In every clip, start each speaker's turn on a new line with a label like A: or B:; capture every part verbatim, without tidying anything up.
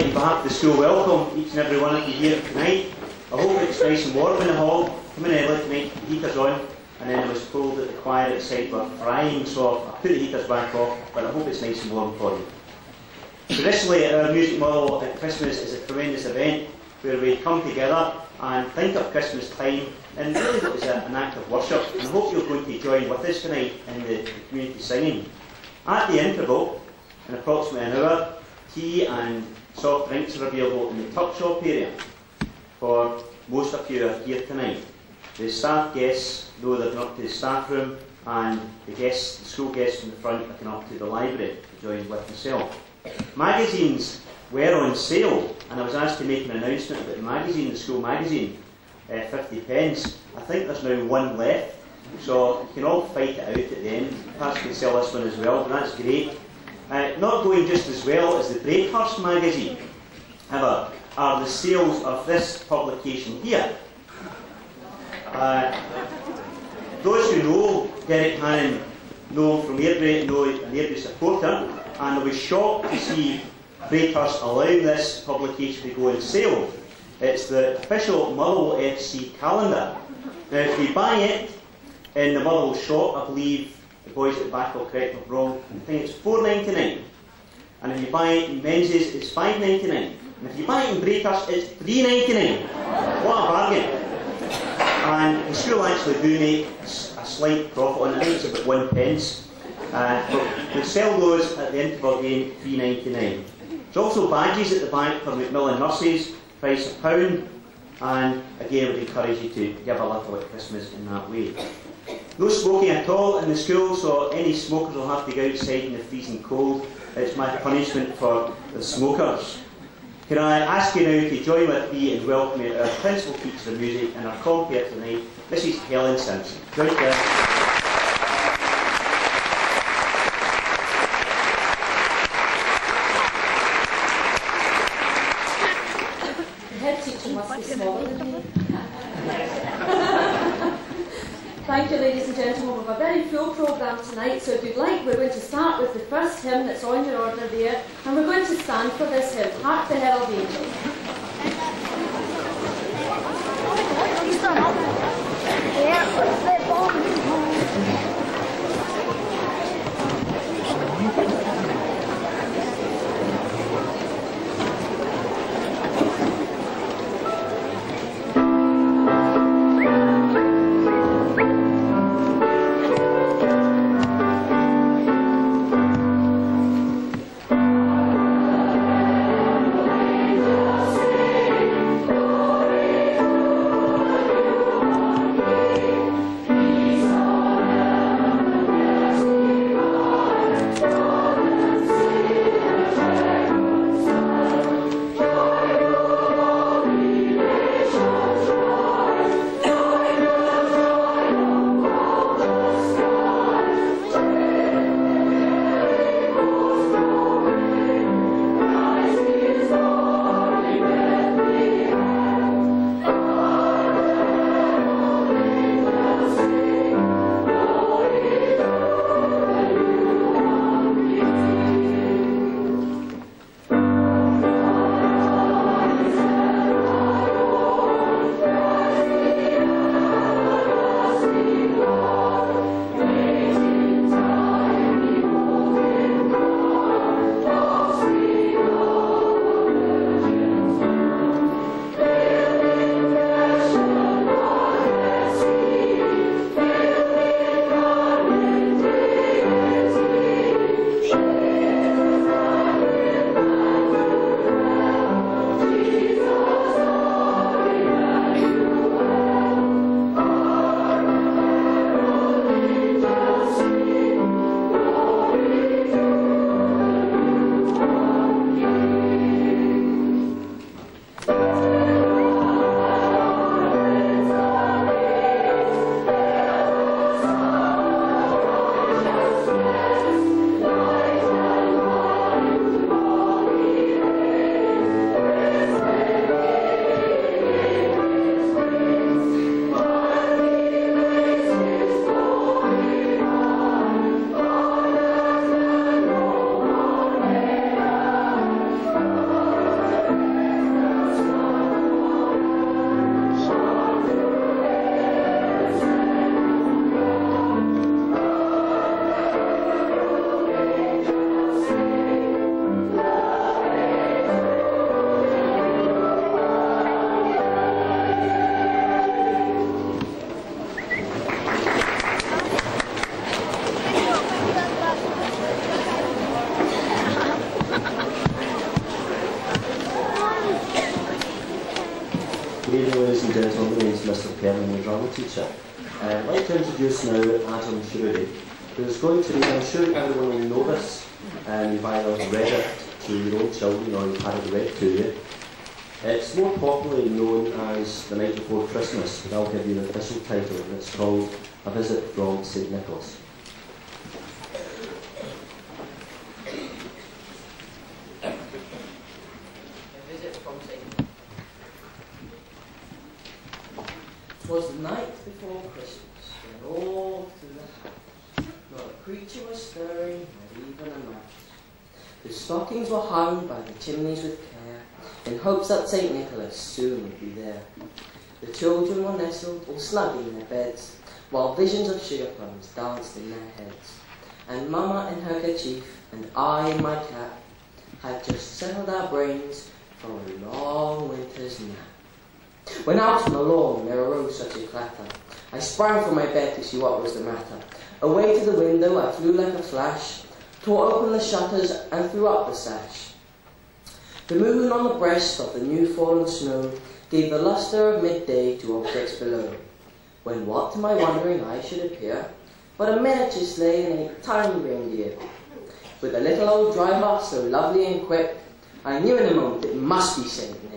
A: like, on behalf of the school, welcome each and every one of you here tonight. I hope it's nice and warm in the hall. Come in early tonight, the heater's on, and then I was told that the choir outside were frying, so I put the heaters back off, but I hope it's nice and warm for you. Traditionally, our music model at Christmas is a tremendous event where we come together and think of Christmas time and really what is an act of worship. And I hope you're going to join with us tonight in the, the community singing. At the interval, in approximately an hour, tea and soft drinks are available in the tuck shop area for most of you who are here tonight. The staff guests know they're up to the staff room, and the guests, the school guests from the front, are going up to the library to join with myself. Magazines were on sale, and I was asked to make an announcement about the magazine, the school magazine, uh, fifty pence. I think there's now one left, so you can all fight it out at the end. Perhaps you can sell this one as well, but that's great. Uh, not going just as well as the Braidhurst magazine, however, are the sales of this publication here. Uh, those who know Derek Hannon know him from Airdrie, know an Airdrie supporter, and I was shocked to see Braidhurst allowing this publication to go on sale. It's the official Motherwell F C calendar. Now, if you buy it in the Motherwell shop, I believe the boys at the back will correct me if I'm wrong, I think it's four ninety-nine. And if you buy it in Menzies, it's five ninety-nine. And if you buy it in Braidhurst, it's three ninety-nine. What a bargain. And the school actually do make a slight profit on it. I think it's about one pence. Uh, but we sell those at the interval again, three ninety-nine. There's also badges at the back for Macmillan nurses, price a pound. And again, I would encourage you to give a little at Christmas in that way. No smoking at all in the school, so any smokers will have to go outside in the freezing cold. It's my punishment for the smokers. Can I ask you now to join with me in welcoming our principal teacher of music and our compere tonight, Missus Helen Simpson. Join together.
B: Thank you, ladies and gentlemen. We have a very full programme tonight, so if you'd like, we're going to start with the first hymn that's on your order there, and we're going to stand for this hymn, Hark the Herald Angels.
C: Glory teacher. Uh, I'd like to introduce now Adam Shrudy, who's going to read, I'm sure everyone will know this, and you've either read it to your own children or you've had it read to you. It's more popularly known as The Night Before Christmas, but I'll give you the official title, and it's called A Visit from Saint Nicholas.
D: Was the night before Christmas, when all through the house, not a creature was stirring, not even a mouse. The stockings were hung by the chimneys with care, in hopes that Saint Nicholas soon would be there. The children were nestled all snug in their beds, while visions of sugar plums danced in their heads. And Mamma in her kerchief, and I in my cap, had just settled our brains for a long winter's nap. When out on the lawn there arose such a clatter, I sprang from my bed to see what was the matter. Away to the window I flew like a flash, tore open the shutters and threw up the sash. The moon on the breast of the new fallen snow gave the lustre of midday to objects below, when what to my wondering eye should appear but a miniature sleigh and a tiny reindeer. With a little old driver so lovely and quick, I knew in a moment it must be Saint Nick.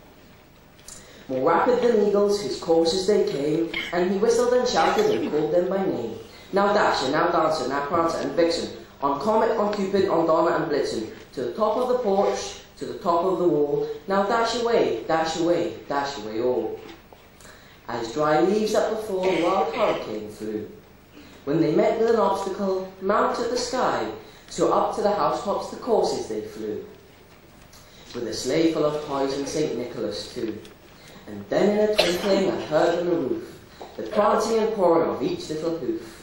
D: More rapid than eagles, his coursers they came, and he whistled and shouted and called them by name. Now Dasher, now Dancer, now Prancer and Vixen, on Comet, on Cupid, on Donner and Blitzen, to the top of the porch, to the top of the wall, now dash away, dash away, dash away all. As dry leaves that before the wild hurricane flew, when they met with an obstacle, mounted the sky, so up to the housetops the coursers they flew, with a sleigh full of toys and Saint Nicholas too. And then in a twinkling I heard on the roof the prancing and pawing of each little hoof.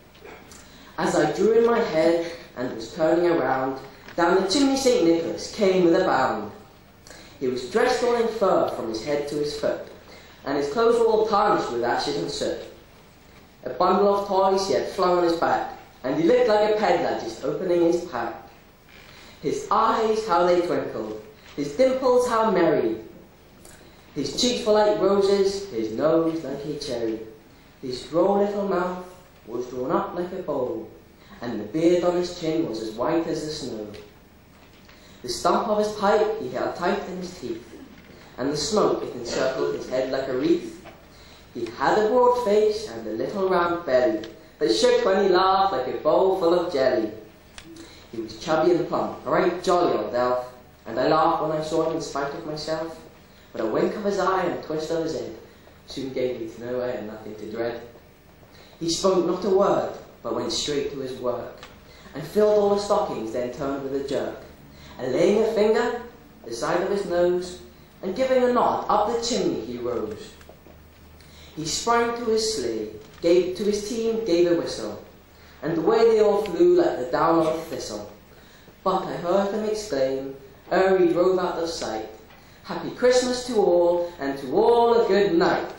D: As I drew in my head and was turning around, down the chimney Saint Nicholas came with a bound. He was dressed all in fur from his head to his foot, and his clothes were all tarnished with ashes and soot. A bundle of toys he had flung on his back, and he looked like a peddler just opening his pack. His eyes, how they twinkled, his dimples, how merry. His cheeks were like roses, his nose like a cherry. His droll little mouth was drawn up like a bowl, and the beard on his chin was as white as the snow. The stump of his pipe he held tight in his teeth, and the smoke it encircled his head like a wreath. He had a broad face and a little round belly that shook when he laughed like a bowl full of jelly. He was chubby and plump, a right jolly old elf, and I laughed when I saw him in spite of myself. But a wink of his eye and a twist of his head soon gave me to know I had nothing to dread. He spoke not a word, but went straight to his work, and filled all the stockings, then turned with a jerk, and laying a finger the side of his nose, and giving a nod, up the chimney he rose. He sprang to his sleigh, gave to his team, gave a whistle, and away they all flew like the down of a thistle. But I heard them exclaim, ere he drove out of sight, Happy Christmas to all, and to all a good night.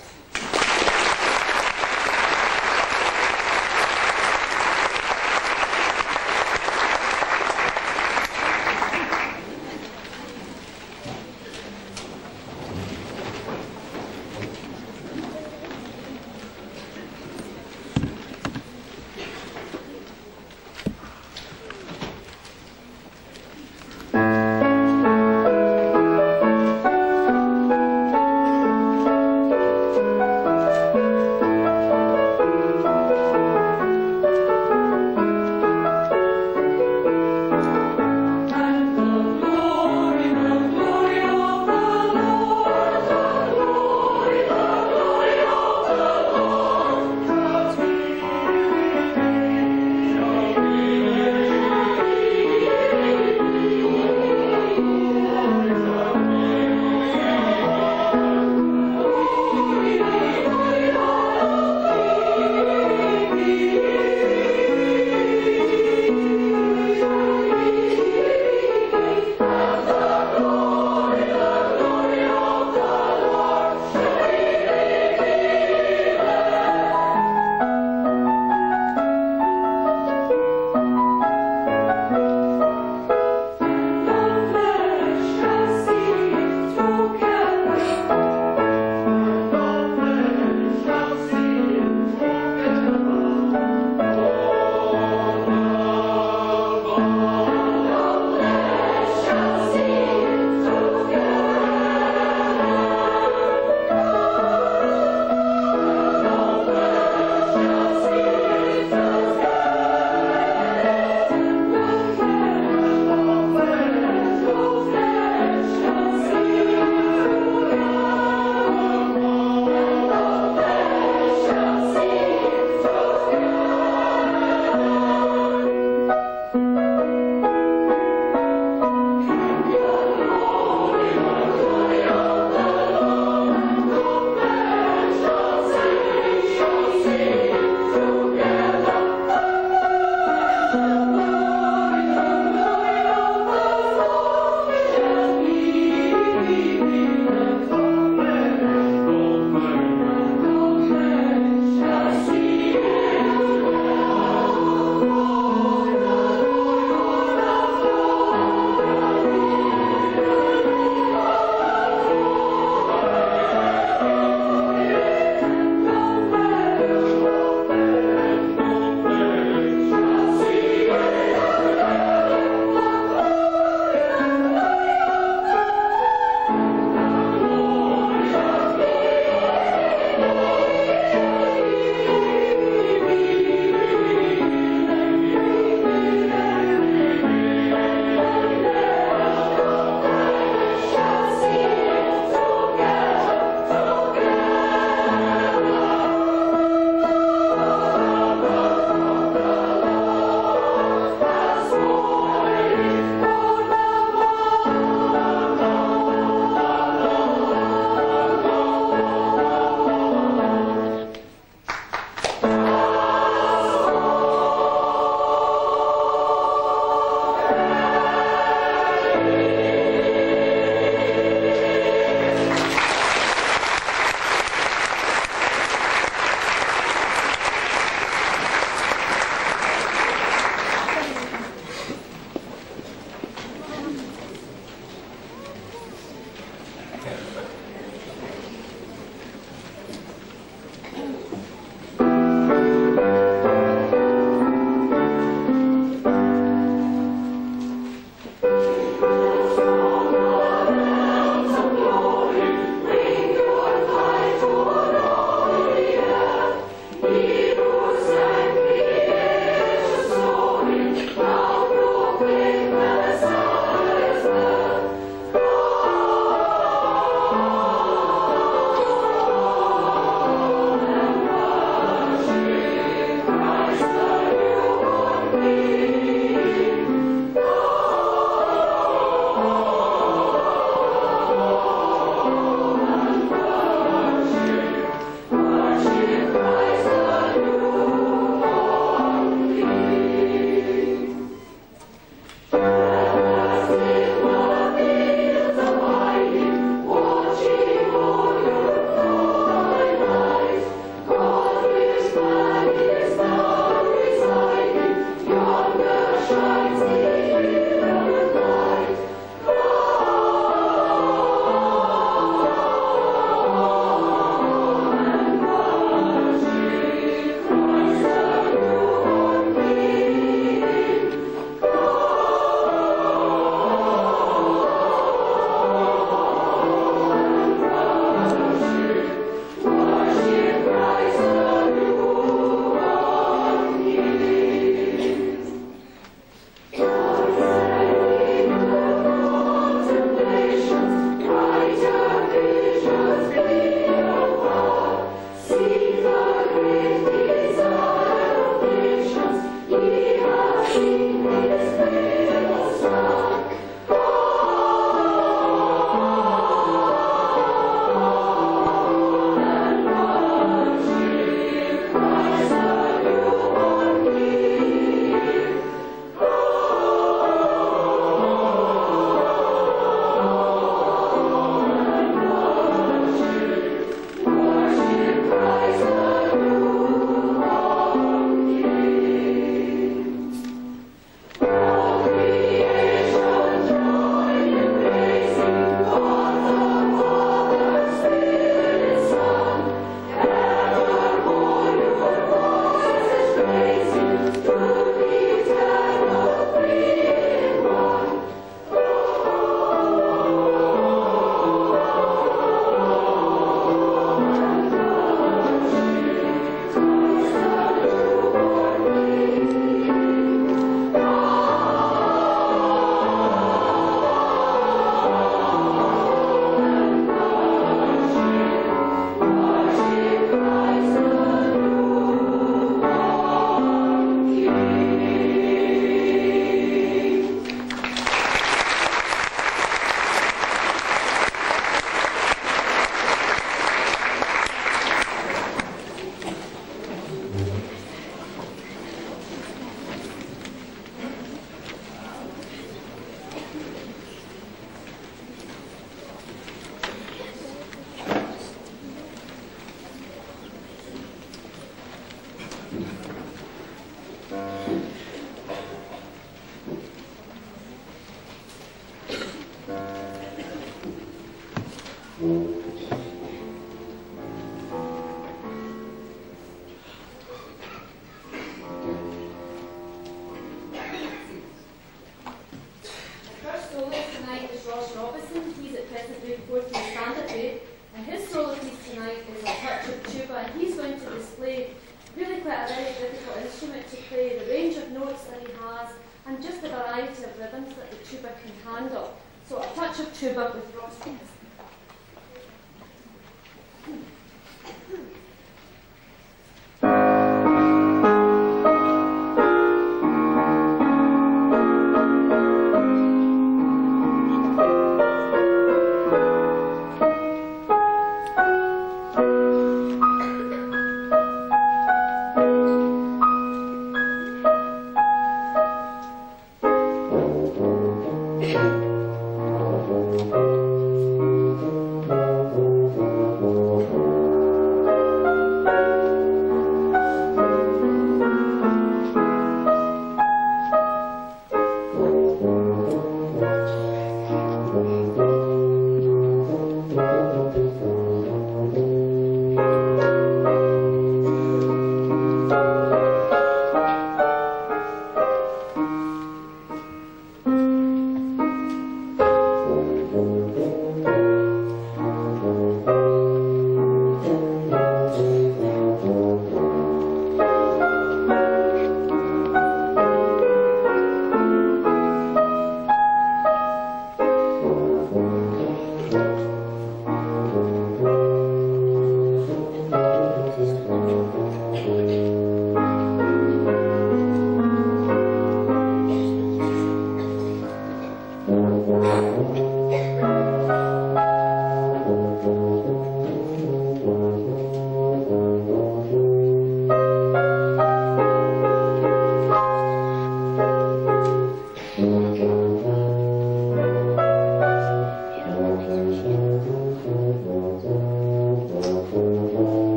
B: play. Really quite a very difficult instrument to play, the range of notes that he has, and just the variety of rhythms that the tuba can handle. So a touch of tuba with Ross.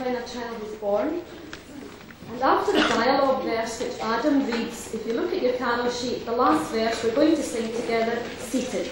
B: when a child is born. And after the dialogue verse which Adam reads, if you look at your carol sheet, the last verse we're going to sing together, seated.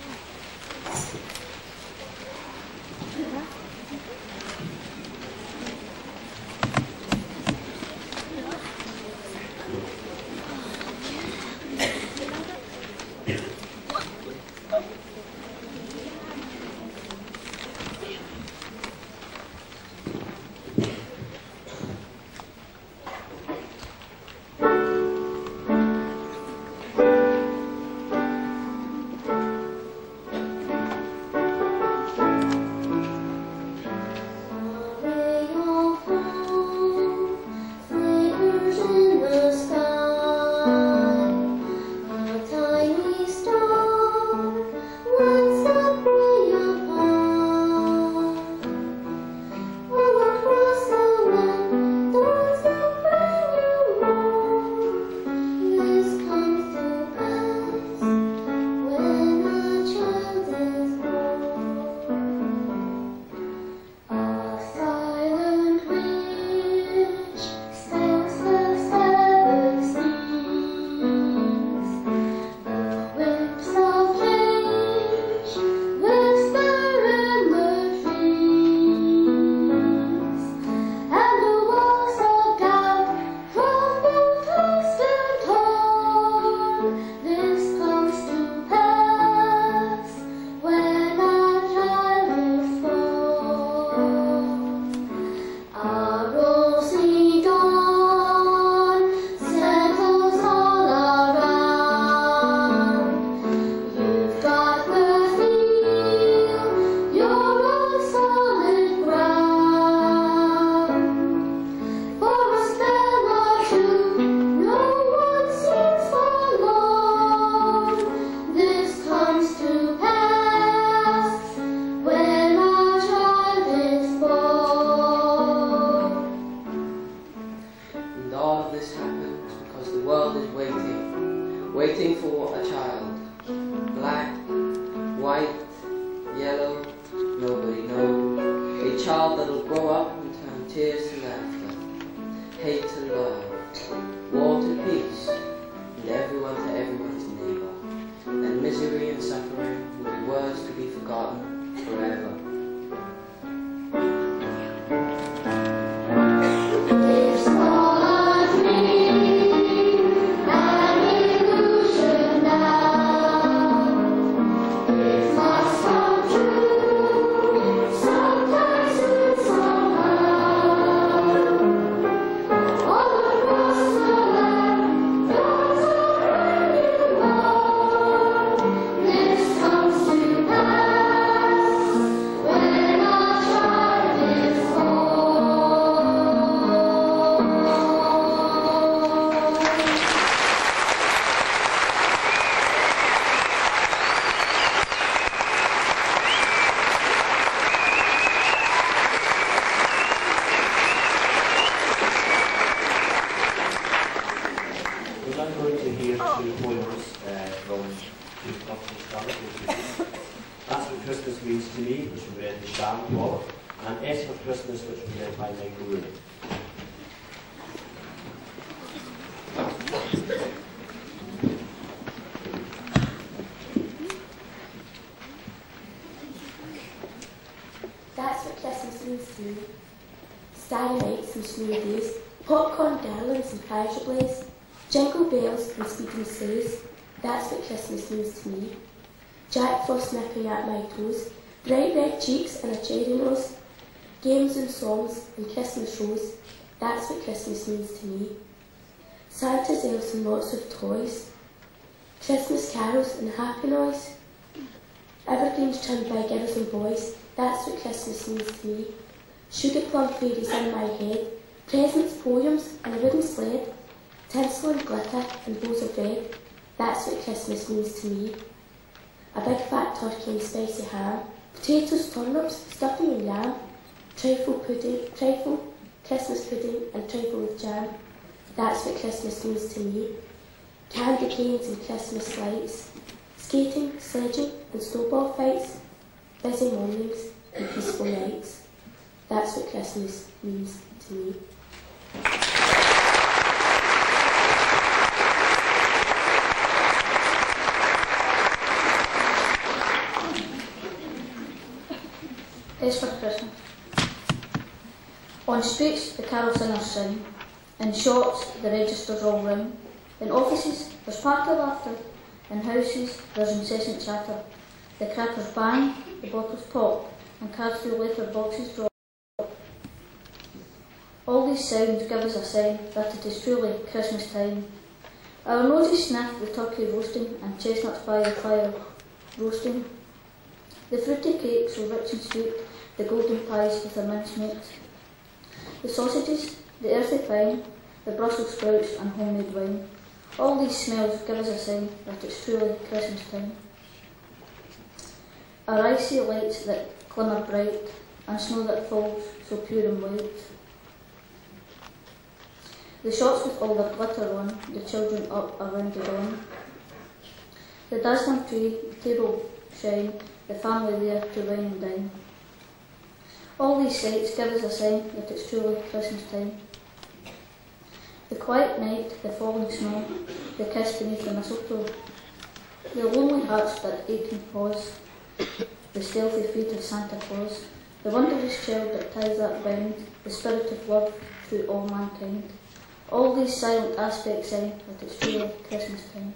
E: Starry nights and snowy days, popcorn garlands and fires ablaze, jingle bells and speeding sleighs, that's what Christmas means to me. Jack Frost nipping at my toes, bright red cheeks and a cherry nose, games and songs and Christmas shows, that's what Christmas means to me. Santa's elves and lots of toys, Christmas carols and happy noise, evergreens trimmed by girls and boys, that's what Christmas means to me. Sugar plum fairies in my head, presents, poems and a wooden sled, tinsel and glitter and bows of red, that's what Christmas means to me. A big fat turkey and spicy ham, potatoes, turnips, stuffing and yam, trifle pudding, trifle, Christmas pudding and trifle with jam, that's what Christmas means to me. Candy canes and Christmas lights, skating, sledging and snowball fights, busy mornings and peaceful nights. That's what Christmas means to me.
F: It's for Christmas. On streets the carol singers sing, in shops the registers all ring, in offices there's party laughter, in houses there's incessant chatter. The crackers bang, the bottles pop, and cards through letter boxes drop. All these sounds give us a sign that it is truly Christmas time. Our noses sniff the turkey roasting and chestnuts by the fire roasting. The fruity cakes so rich and sweet, the golden pies with the mincemeat. The sausages, the earthy pine, the Brussels sprouts and homemade wine. All these smells give us a sign that it's truly Christmas time. Our icy lights that glimmer bright, and snow that falls so pure and white. The shops with all their glitter on, the children up around the dawn. The dazzling tree, the table shine, the family there to wine and dine. All these sights give us a sign that it's truly Christmas time. The quiet night, the falling snow, the kiss beneath the mistletoe, the lonely hearts that ache and pause, the stealthy feet of Santa Claus, the wondrous child that ties that bound, the spirit of love through all mankind. All these silent aspects sign that it's truly Christmas time.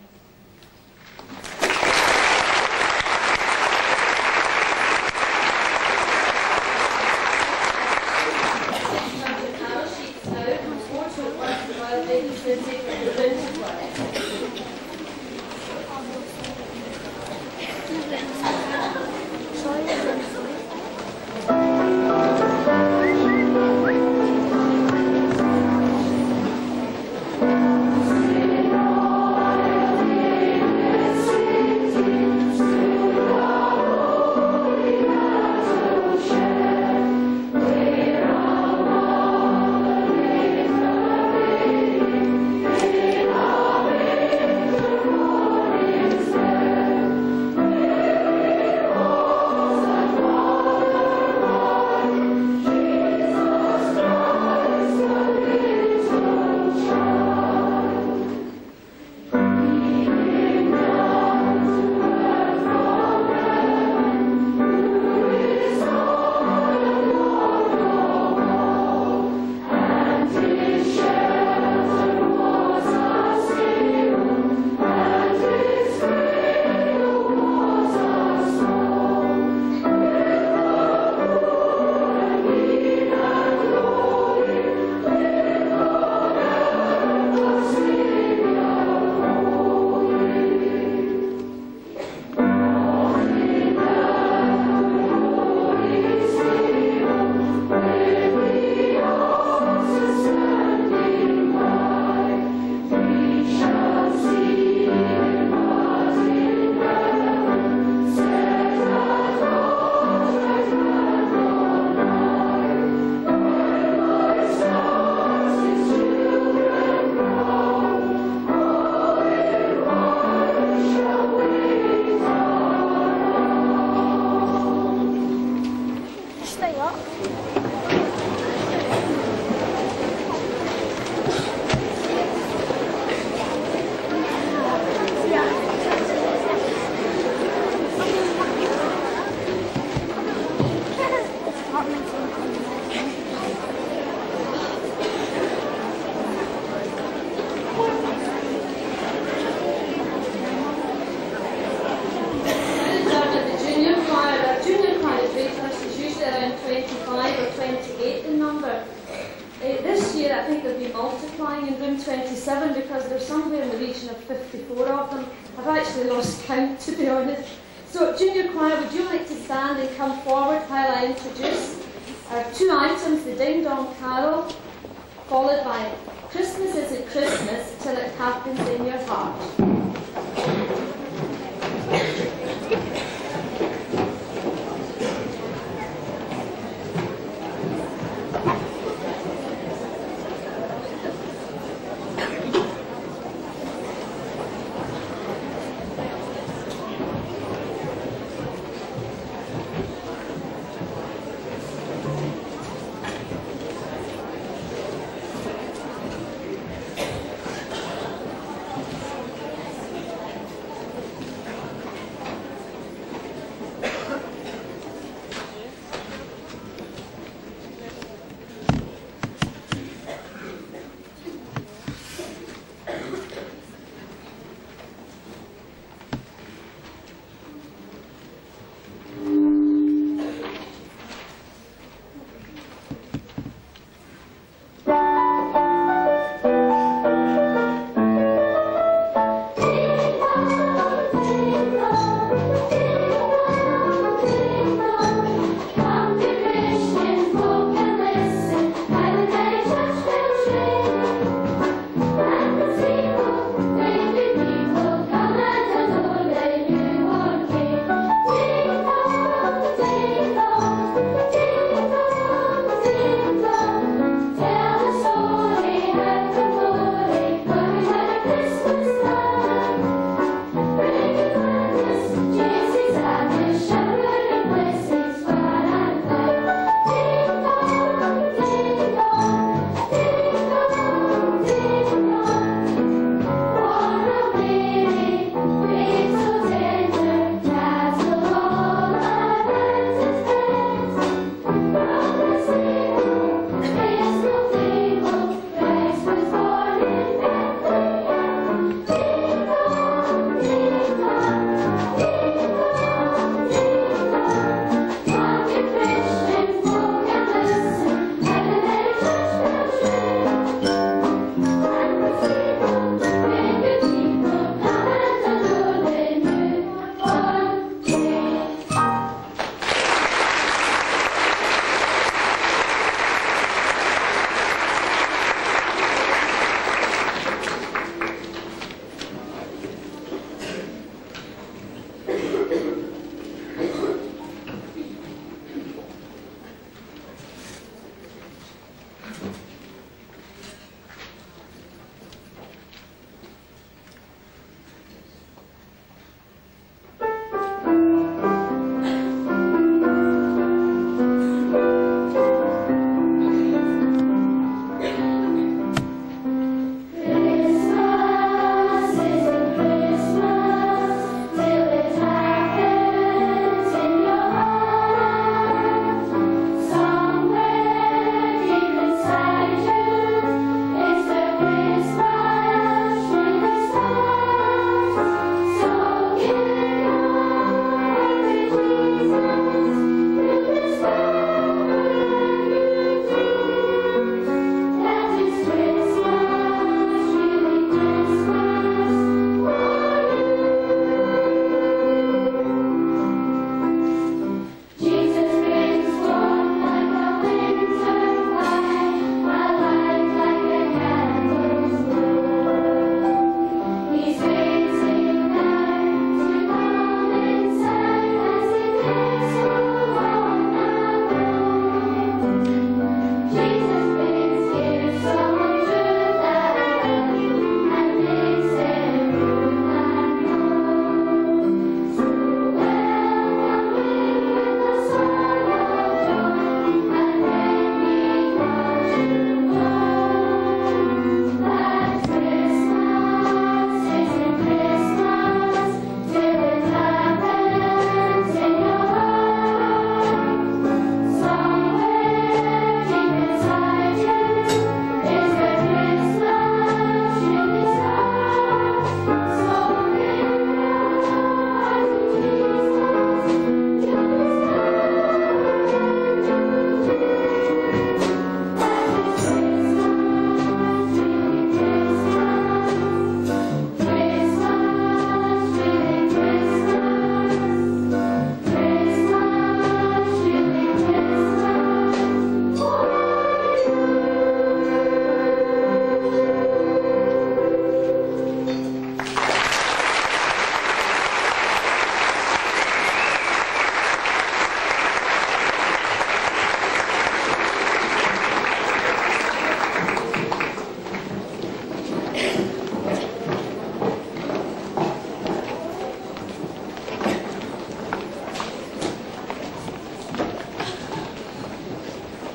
B: twenty-seven because there's somewhere in the region of fifty-four of them. I've actually lost count, to be honest. So, junior choir, would you like to stand and come forward while I introduce our two items, the Ding Dong Carol, followed by Christmas Isn't Christmas Till It Happens in Your Heart.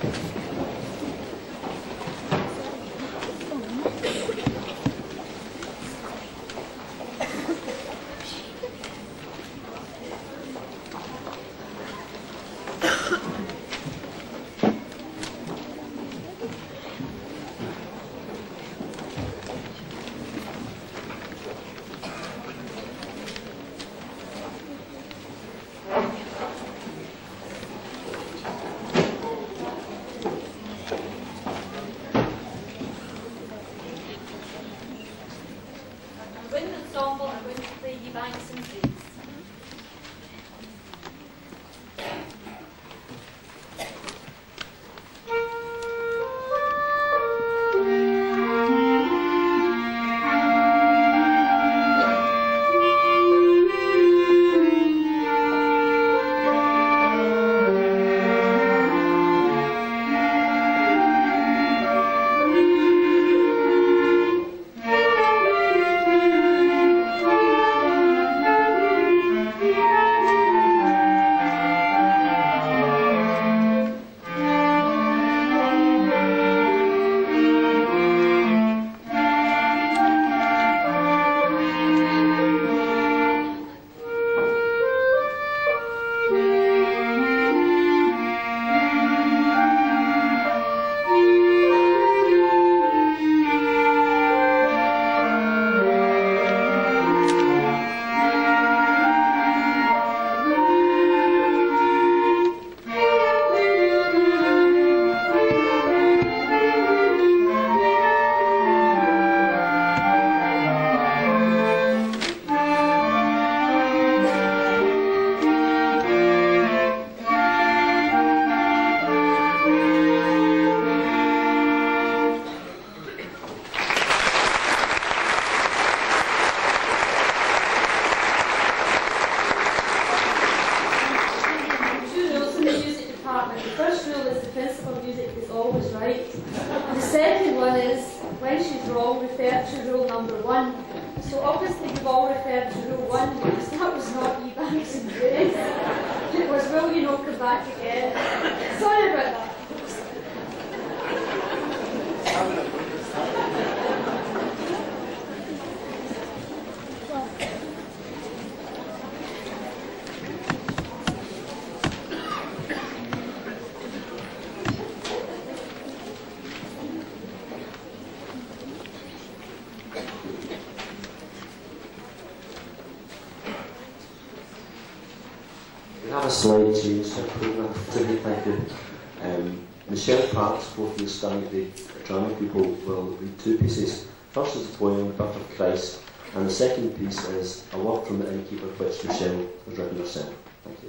C: A slight change to our programme today, thank you. Um, Michelle Parks, fourth year studying the drama pupil, will read two pieces. First is the poem The Birth of Christ, and the second piece is a work from the innkeeper, which Michelle has written herself. Thank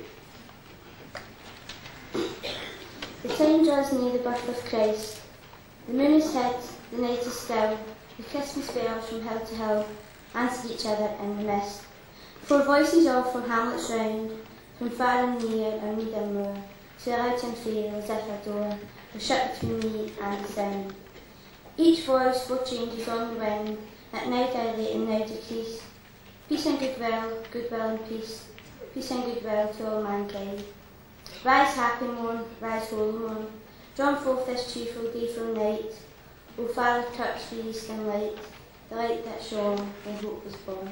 C: you.
E: The time draws near the birth of Christ. The moon is hid, the night is still, the Christmas bells from hill to hill answer each other in the mist. Four voices all from hamlets round, from far and near and mead and moor, so light and fair as if a door was shut between me and the sound. Each voice four changes on the wind, that now dilate and now decrease. Peace and goodwill, goodwill and peace, peace and goodwill to all mankind. Rise happy morn, rise holy morn, drawn forth this cheerful day from night. O Father, touch the eastern light, the light that shone when hope was born.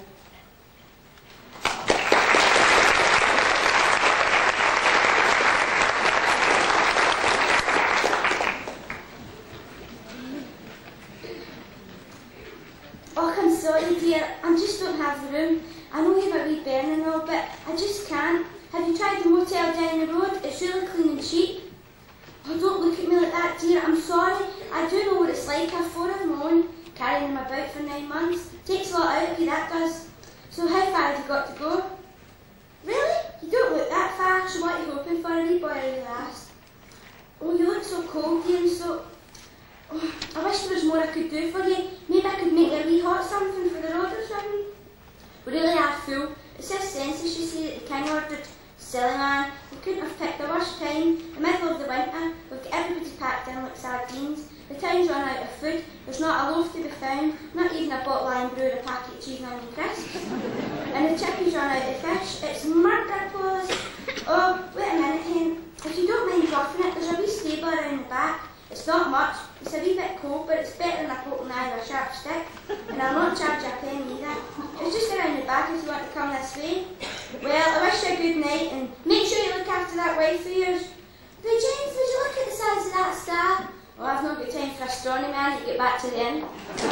G: Sorry dear, I just don't have the room. I know you've a wee bairn and all, but I just can't. Have you tried the motel down the road? It's really clean and cheap. Oh, don't look at me like that, dear. I'm sorry. I do know what it's like. I've four of my own, carrying them about for nine months. Takes a lot out of you, that does. So how far have you got to go? Really? You don't look that far. So what are you hoping for, a wee boy, I really asked. Oh, you look so cold, dear, and so... Oh, I wish there was more I could do for you. Maybe I could make you a wee hot something for the road or something. We really are full. It's this census, you see, that the king ordered. Silly man, we couldn't have picked the worst time. The middle of the winter, we've got everybody packed in like sardines. The town's run out of food. There's not a loaf to be found, not even a bottle of brew or a packet of cheese and onion crisps. And the chickies run out of fish. It's murder, Paulus. Oh, wait a minute, Hen. If you don't mind roughing it, there's a wee stable around the the back. It's not much, it's a wee bit cold, but it's better than a poking eye with a sharp stick. And I'll not charge you a penny either. It's just around the back if you want to come this way. Well, I wish you a good night, and make sure you look after that wife of yours. But James, would you look at the size of that star? Well, I've not got time for astronomy, I need to get back to the inn.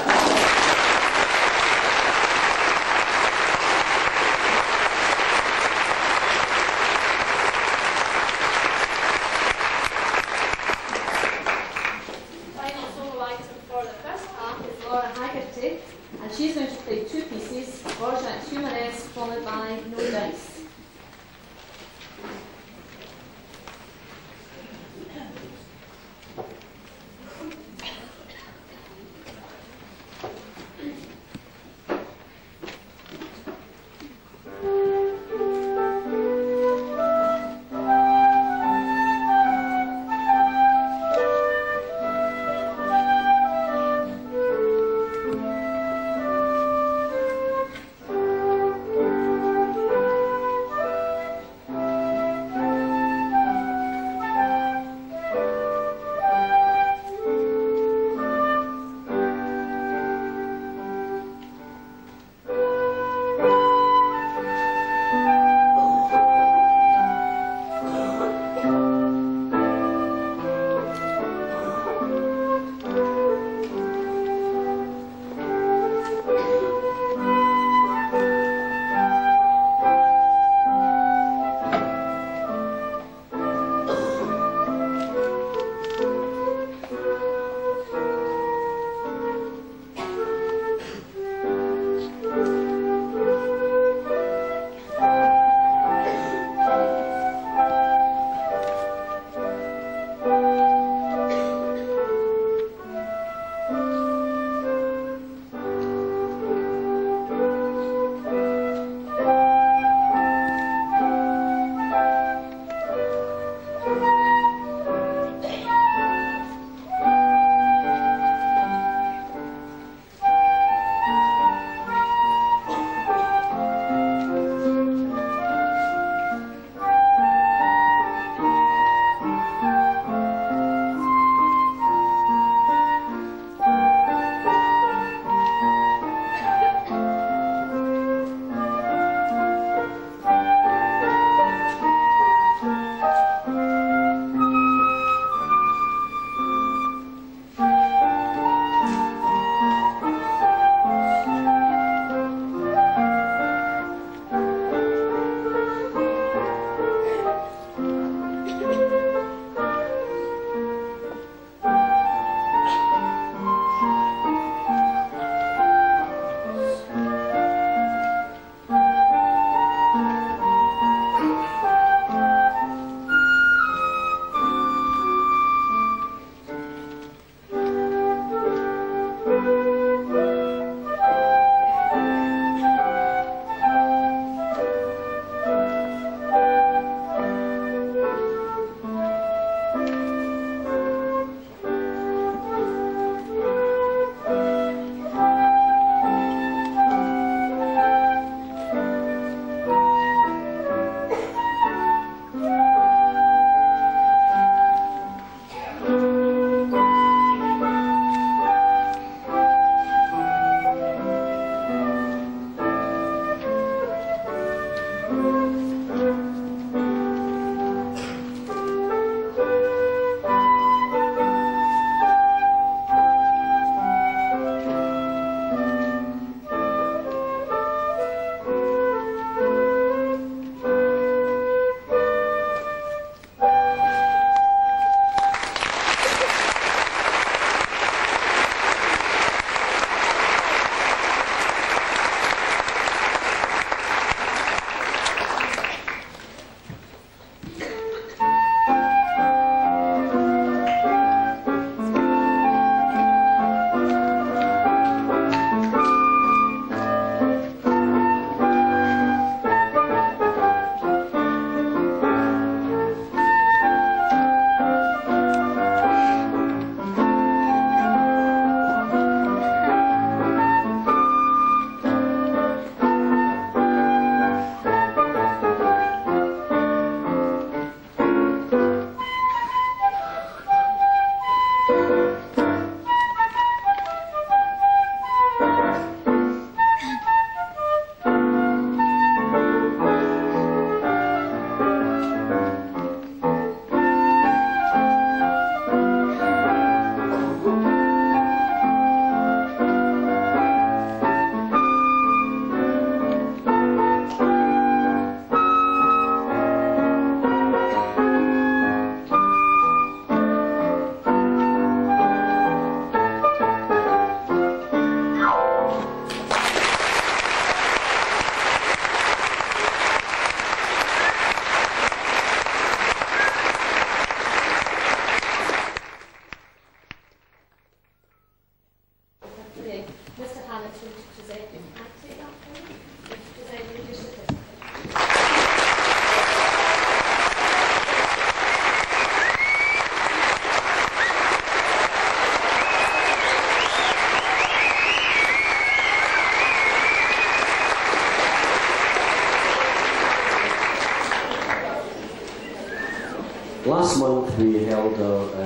B: And she's going to play two pieces, Borgia's Humoresque, followed by No Dice.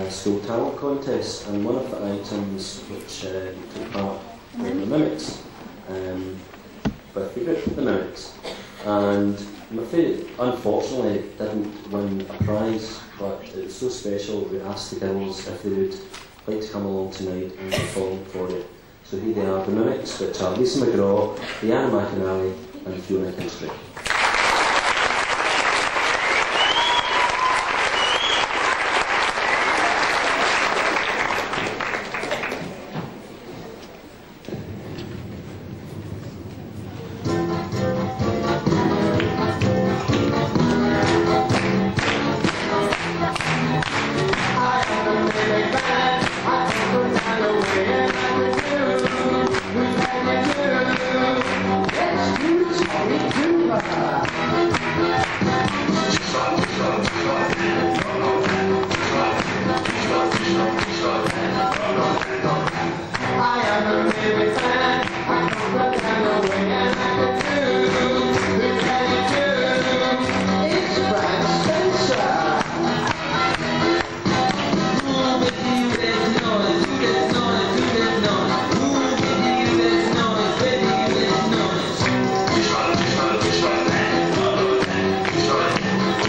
C: uh, school talent contest, and one of the items which uh, took part were the mimics, um, with the group, the mimics. And I'm afraid, unfortunately, didn't win a prize, but it was so special we asked the girls if they would like to come along tonight and perform for it. So here they are, the mimics, which are Lisa McGraw, Leanna McInally and Fiona Kinstry.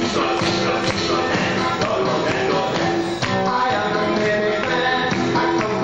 H: I am a baby man. I come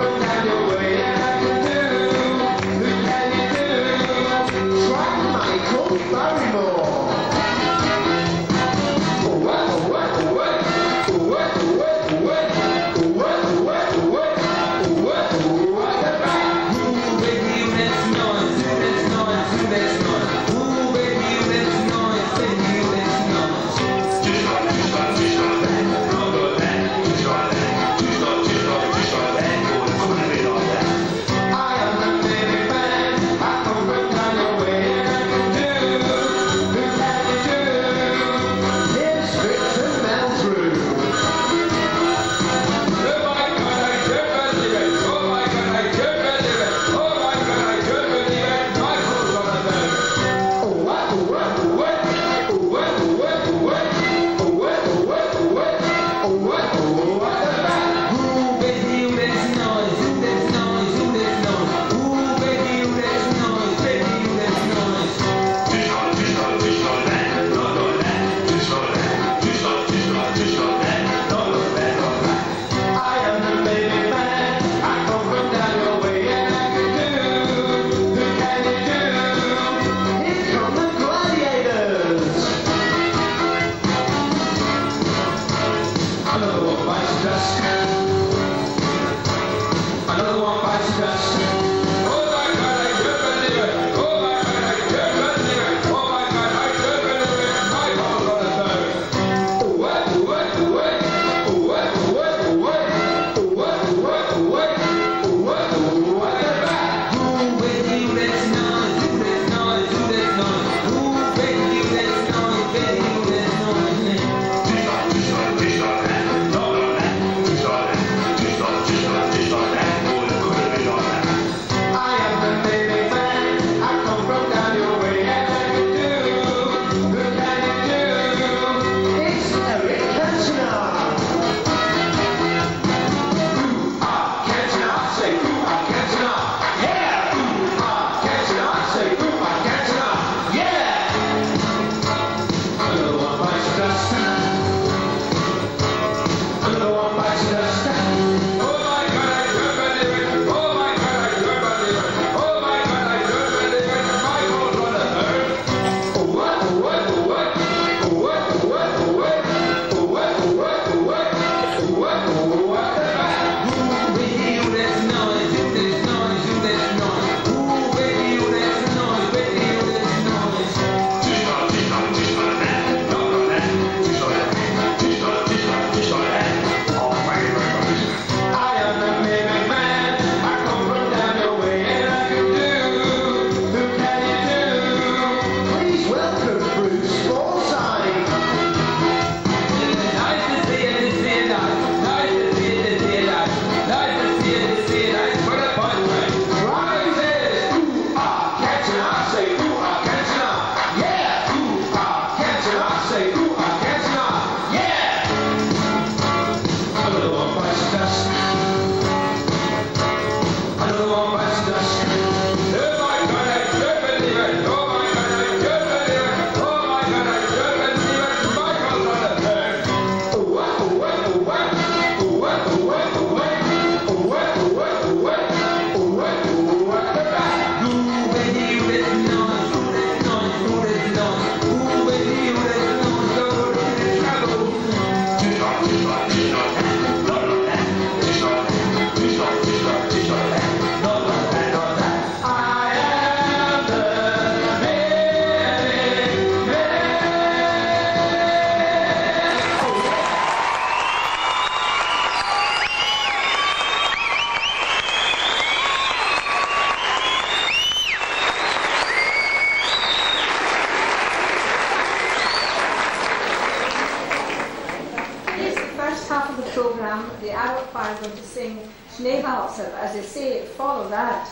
B: sing Schneewalzer, but as I say, follow that.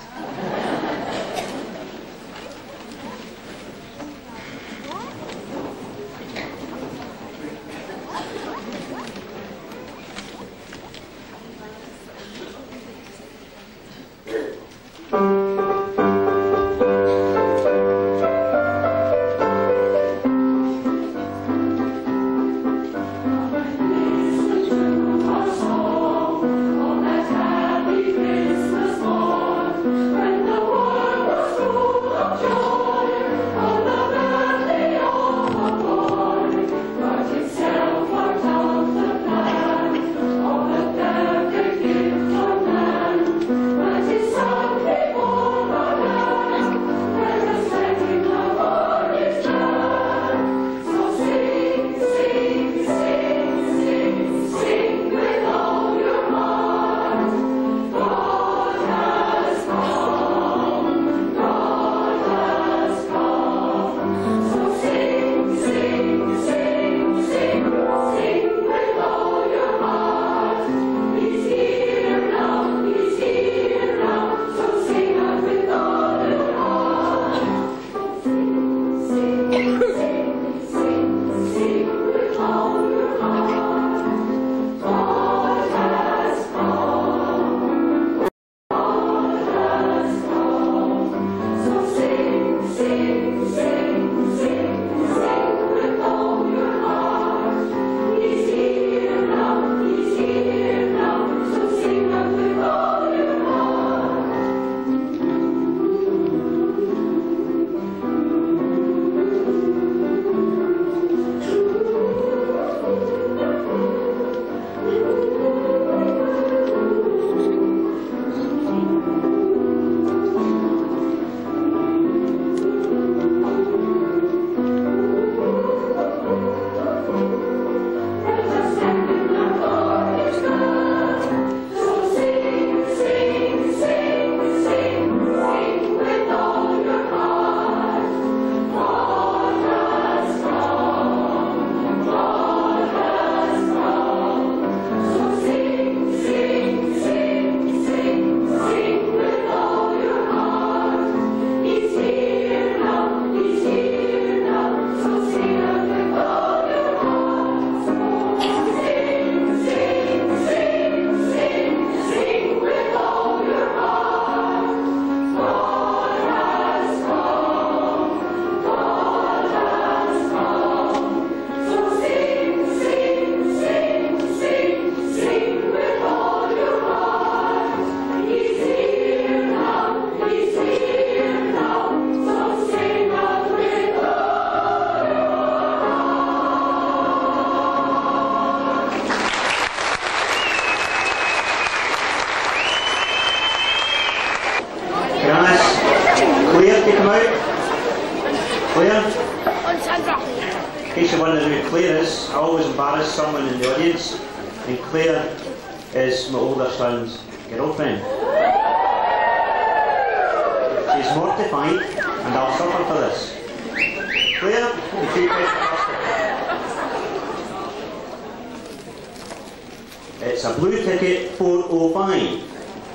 A: In case you're wondering who Claire is, I always embarrass someone in the audience, and Claire is my older son's girlfriend. She's mortified, and I'll suffer for this. Claire, would you take the It's a blue ticket, four oh five.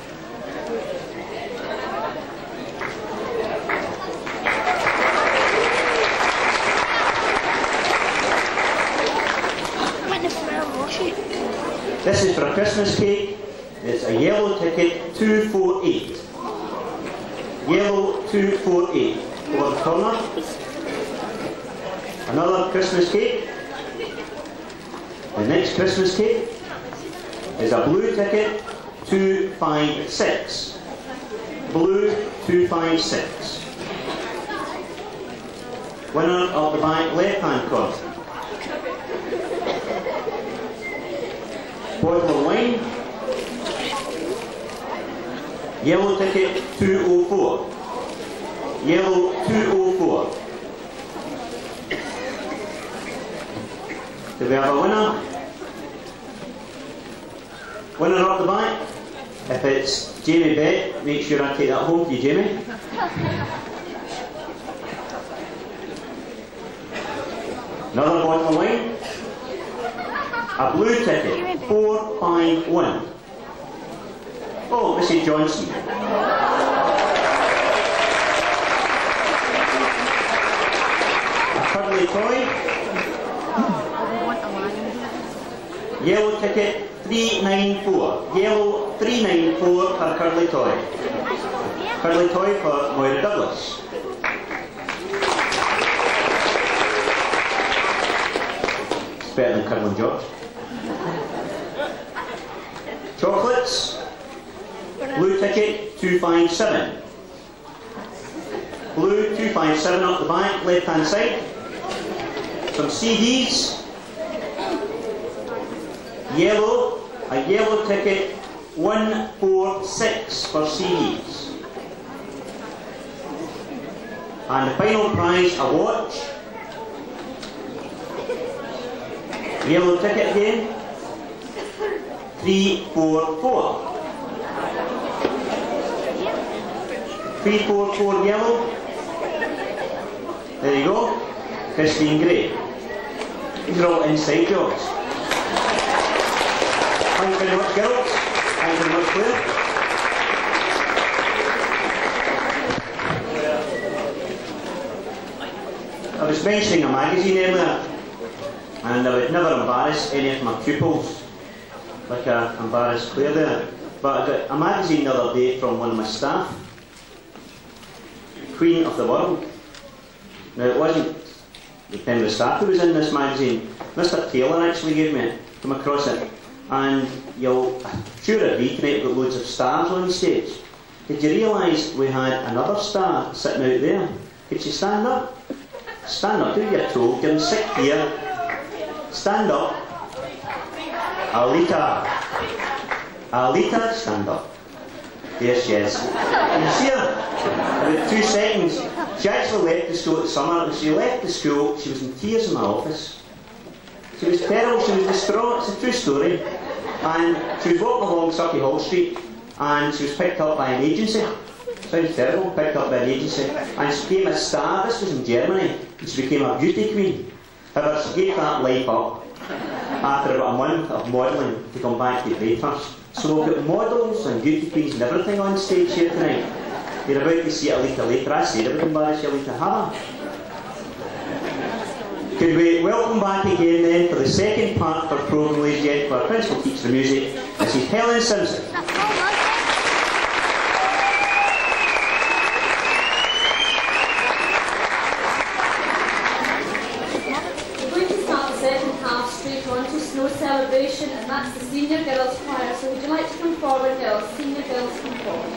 A: This is for a Christmas cake. It's a yellow ticket, two four eight. Yellow two four eight. Over the corner. Another Christmas cake. The next Christmas cake is a blue ticket, two five six. Blue two five six. Winner of the back left hand corner. Bottle of wine. Yellow ticket two oh four. Yellow two oh four. Do we have a winner? Winner up the back. If it's Jamie Bett, make sure I take that home for you, Jamie. Another bottle of wine. A blue ticket, four five one. Oh, Missus Johnson. A cuddly toy. Yellow ticket three nine four. Yellow three nine four for cuddly toy. Cuddly toy for Moira Douglas. It's better than cuddling George. Chocolates. Blue ticket two five seven. Blue two five seven up the back, left hand side. Some C Ds. Yellow, a yellow ticket one four six for C Ds. And the final prize, a watch. Yellow ticket again, three four four. three four four yellow. There you go. Christine Gray. These are all inside jobs. Thank you very much, girls. Thank you very much, Claire. I was mentioning a magazine earlier, and I would never embarrass any of my pupils, like I embarrassed Claire there. But I got a magazine the other day from one of my staff, Queen of the World. Now, it wasn't the member of staff who was in this magazine. Mister Taylor actually gave me it, come across it. And you'll, I'm sure at Reconnect got loads of stars on stage. Did you realise we had another star sitting out there? Could you stand up? Stand up, do your toe, give him sick here. Stand up. Alita. Alita, stand up. There she is. Can you see her? About two seconds. She actually left the school at the summer. When she left the school, she was in tears in my office. She was terrible, she was distraught, it's a true story. And she was walking along Sucky Hall Street and she was picked up by an agency. Sounds terrible, picked up by an agency. And she became a star, this was in Germany, and she became a beauty queen. However, she gave that life up after about a month of modelling to come back to Braidhurst. So we've got models and beauty queens and everything on stage here tonight. You're about to see Alita later. I said I would embarrass you, Alita. Have I? Could we welcome back again then for the second part of our programme, ladies and gentlemen, our principal teacher of music, Missus Helen Simpson.
B: We're going to start the second half straight on to Snow Celebration, and that's the Senior Girls Choir. So would you like to come forward, girls? Senior girls, come forward.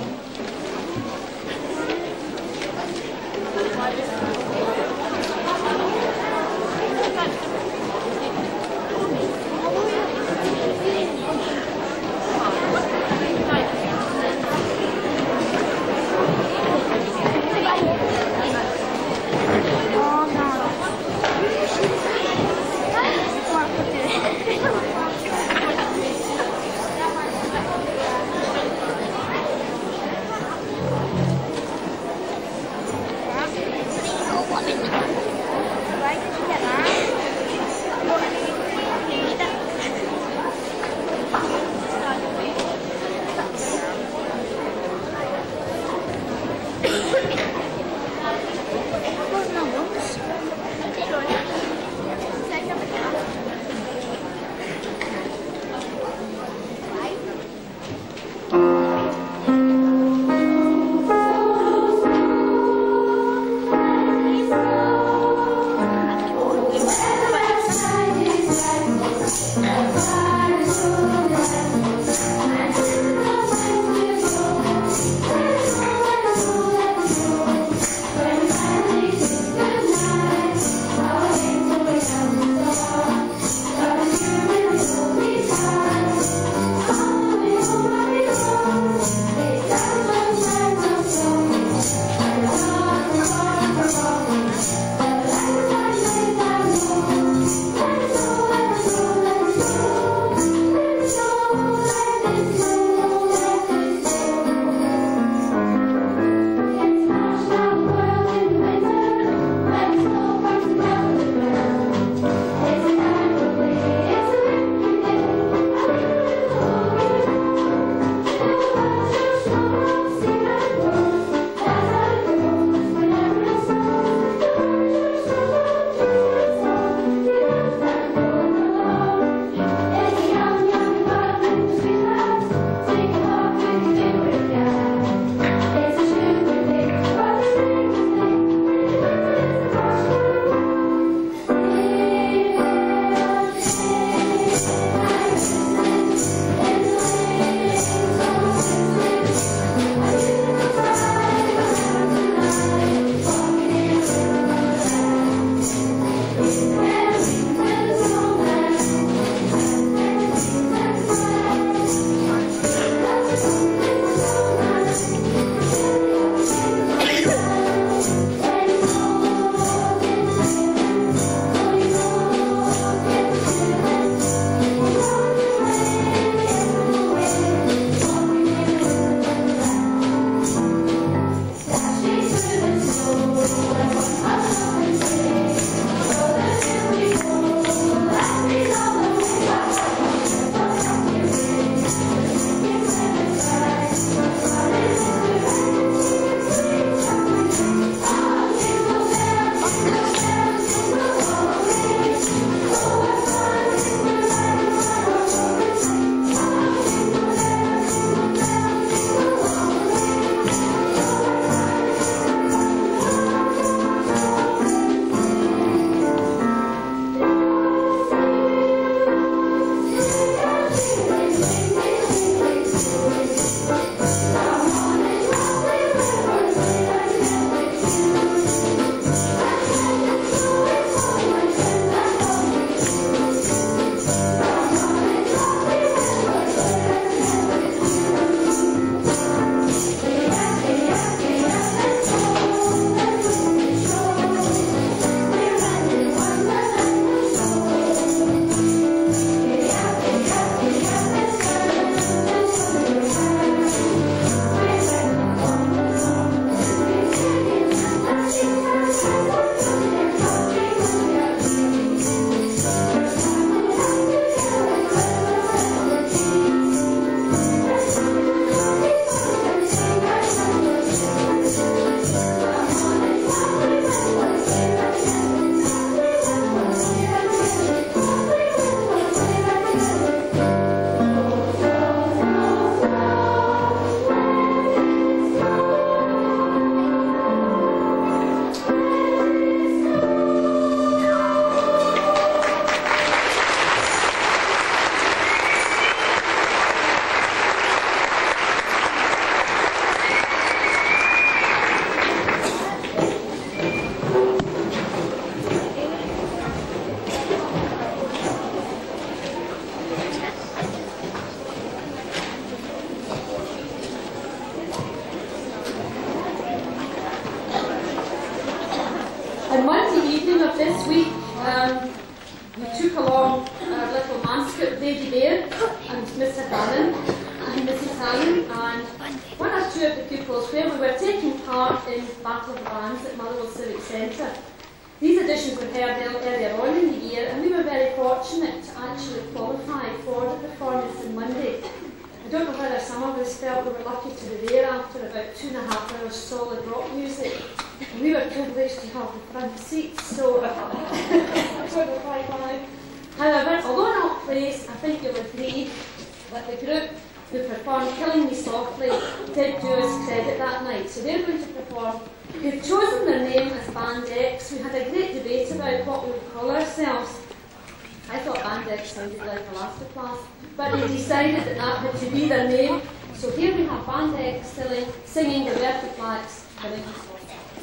B: On Monday evening of this week, um, we took along our little mascot, Lady Bear, and Mister Hannon, and Missus Hannon, and one or two of the pupils where we were taking part in Battle of the Bands at Motherwell Civic Centre. These auditions were held earlier on in the year, and we were very fortunate to actually qualify for the performance on Monday. I don't know whether some of us felt we were lucky to be there after about two and a half hours solid rock music. And we were privileged to have the front seats, so that's what we're quite glad. However, although not praised, I think you'll agree that the group who performed Killing Me Softly did do us credit that night. So they're going to perform. They've chosen their name as Band X. We had a great debate about what we would call ourselves. I thought Band X sounded like Elastoplast, but they decided that that had to be their name. So here we have Band X singing, singing the Roberta Flack's Killing Me Softly.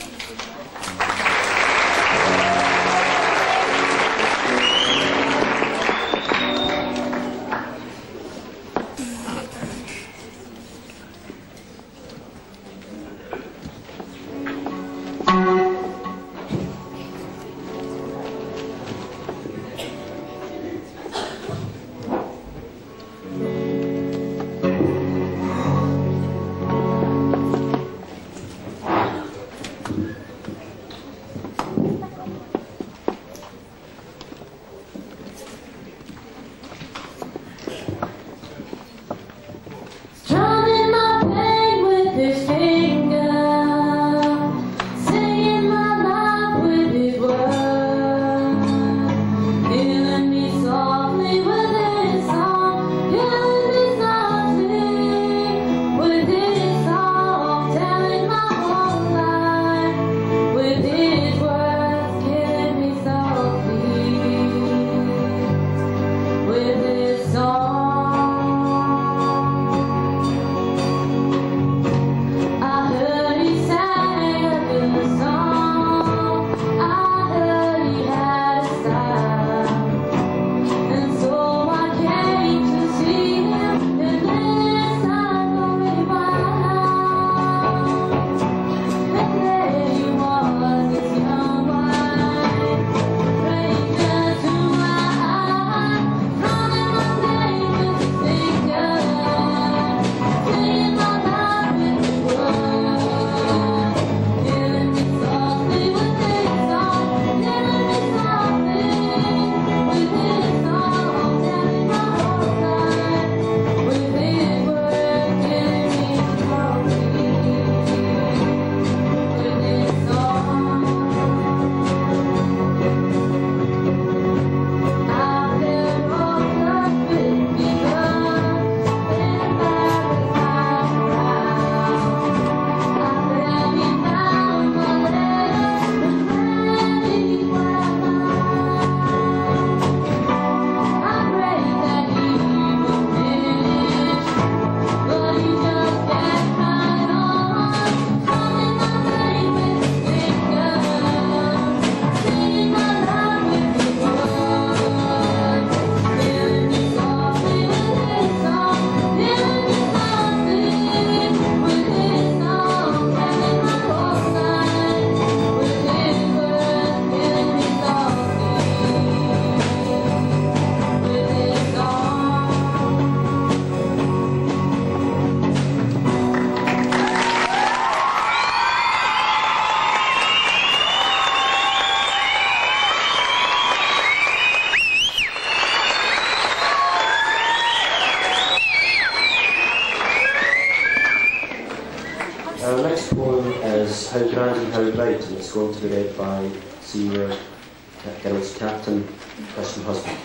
C: Our next poem is How Grand and How Bright, and it's going to be read by Senior Girls Captain Christian Husband.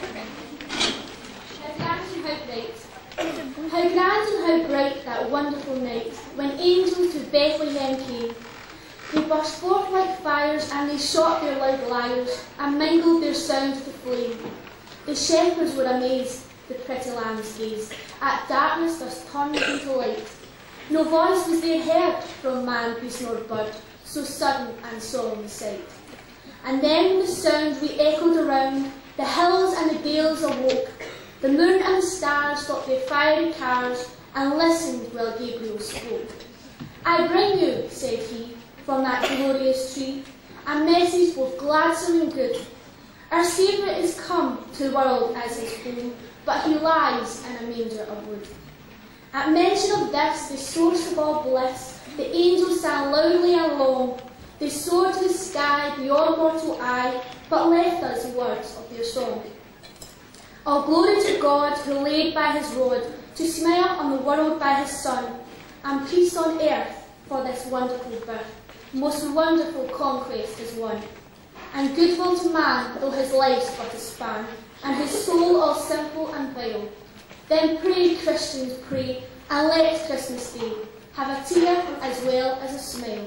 G: How grand and how bright, how grand and how bright that wonderful night, when angels to Bethlehem came. They burst forth like fires, and they shot their loud lyres, and mingled their sounds to flame. The shepherds were amazed, the pretty lambs gazed, at darkness thus turned into light. No voice was there heard from man, beast nor bird, so sudden and solemn the sight. And then the sound re-echoed around, the hills and the dales awoke. The moon and the stars stopped their fiery cars, and listened while Gabriel spoke. I bring you, said he, from that glorious tree,
H: a message both gladsome and good. Our Saviour is come to the world as his home, but he lies in a manger of wood. At mention of this, the source of all bliss, the angels sang loudly and long. They soared to the sky beyond mortal eye, but left us the words of their song. All glory to God who laid by his rod to smile on the world by his Son, and peace on earth for this wonderful birth. Most wonderful conquest is won, and goodwill to man though his life's but a span, and his soul all simple and vile. Then pray, Christians, pray, and let Christmas Day have a tear as well as a smile.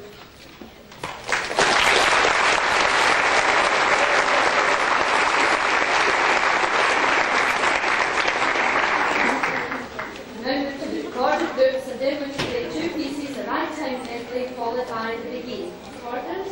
B: Now move to the recorded groups and demonstrate two pieces of ragtime medley followed by the beginning. Recorders.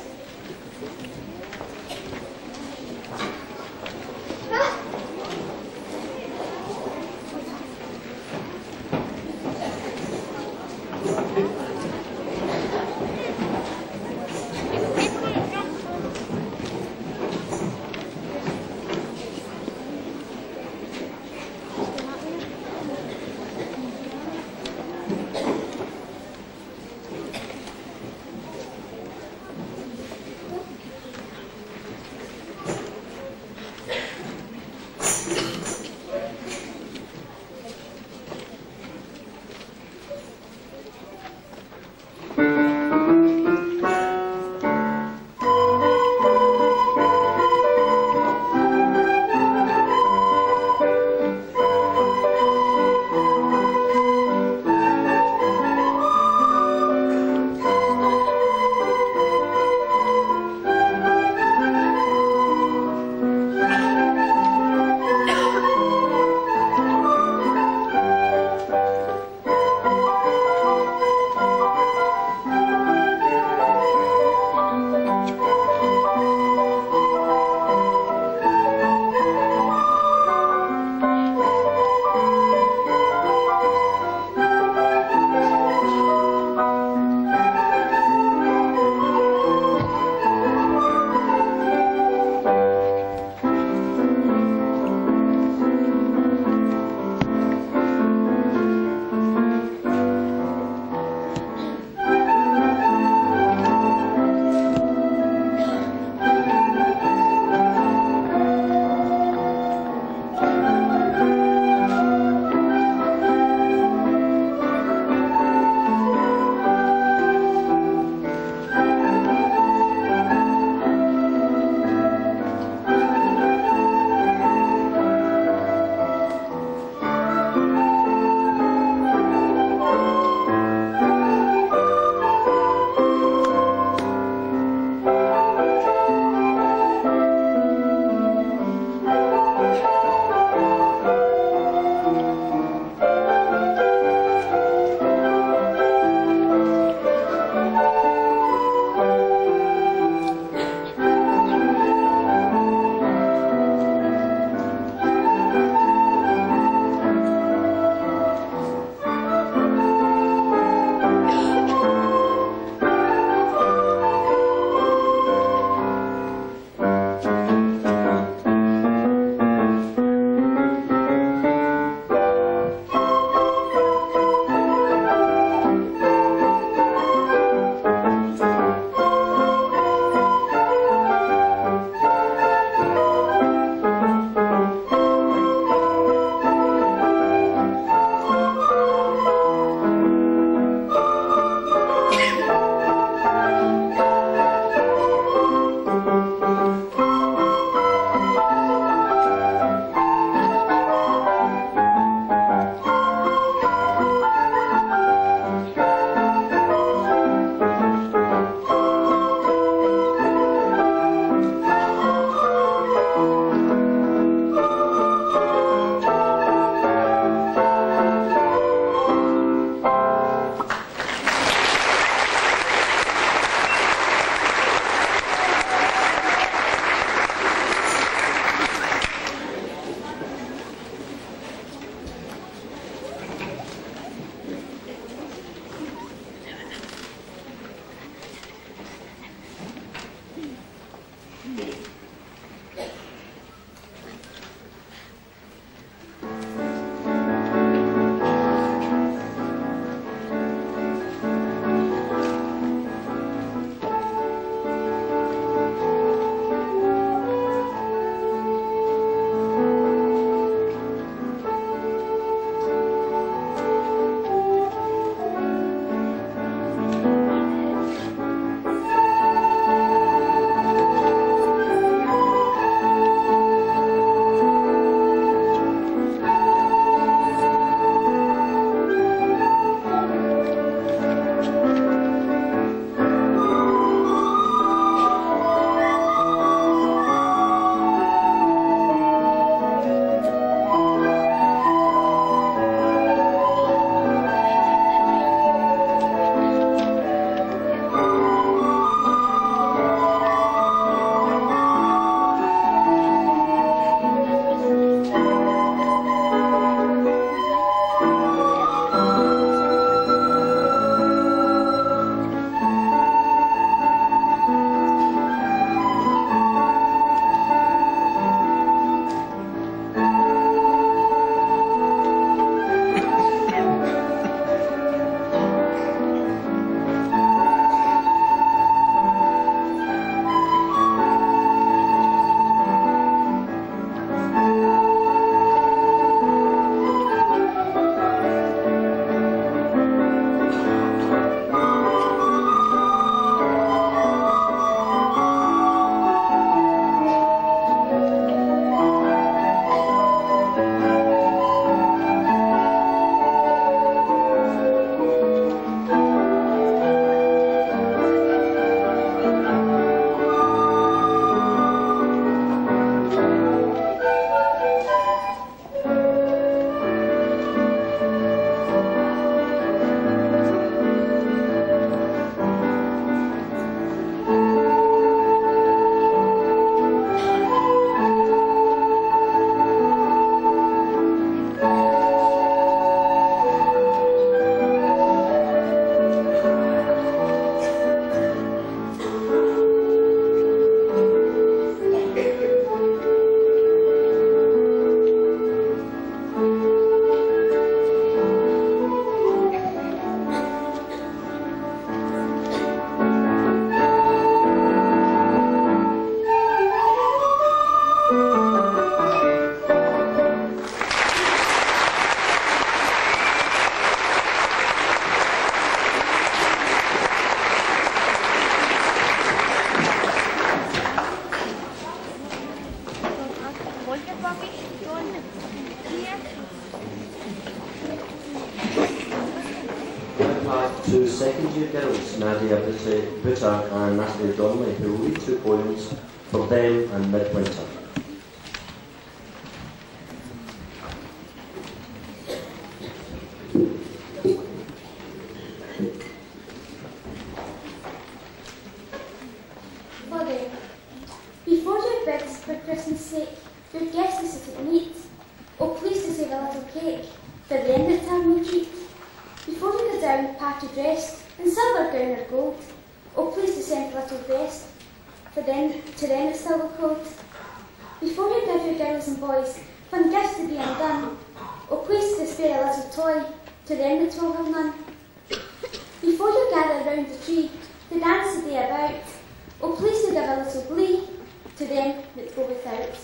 C: have two second year girls, Nadia Butter and Natalie Donnelly, who will read two poems for them and Midwinter.
G: For them. Before your bids for Christmas sake, your guests to sit at meat. Oh, please to save a little cake, for them that have no treat. Before you go down, party dressed, in silver gown or gold, oh, please to send a little vest, for them, to them it's still cold. Before you give your girls and boys fun gifts to be undone, oh, please to spare a little toy, to them that will have none. Before you gather round the tree, to dance the day about, oh, please to give a little glee, to them that go without.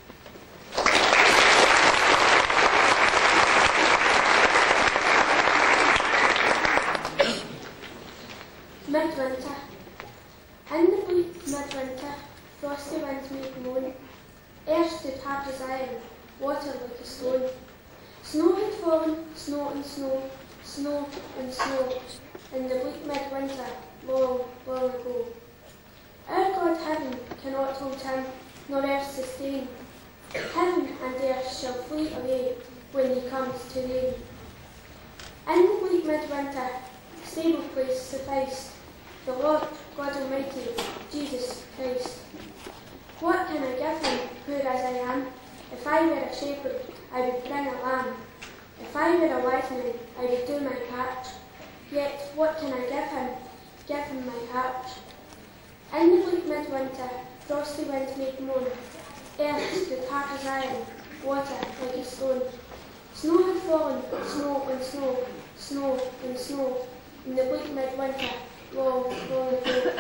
G: Midwinter. In the bleak midwinter, frosty winds make moan. Earth stood hard as iron, water like a stone. Snow had fallen, snow and snow, snow and snow, in the bleak midwinter, long, long ago. Our God heaven cannot hold him, nor earth sustain. Heaven and earth shall flee away when he comes to reign. In the bleak midwinter, stable place sufficed, the Lord God Almighty, Jesus Christ. What can I give him, poor as I am? If I were a shepherd, I would bring a lamb. If I were a wise man, I would do my part. Yet what can I give him? Give him my heart. In the bleak midwinter, frosty winds make moan. Earth stood hard as iron, water like a stone. Snow had fallen, snow and snow, snow and snow, in the bleak midwinter, long, long ago.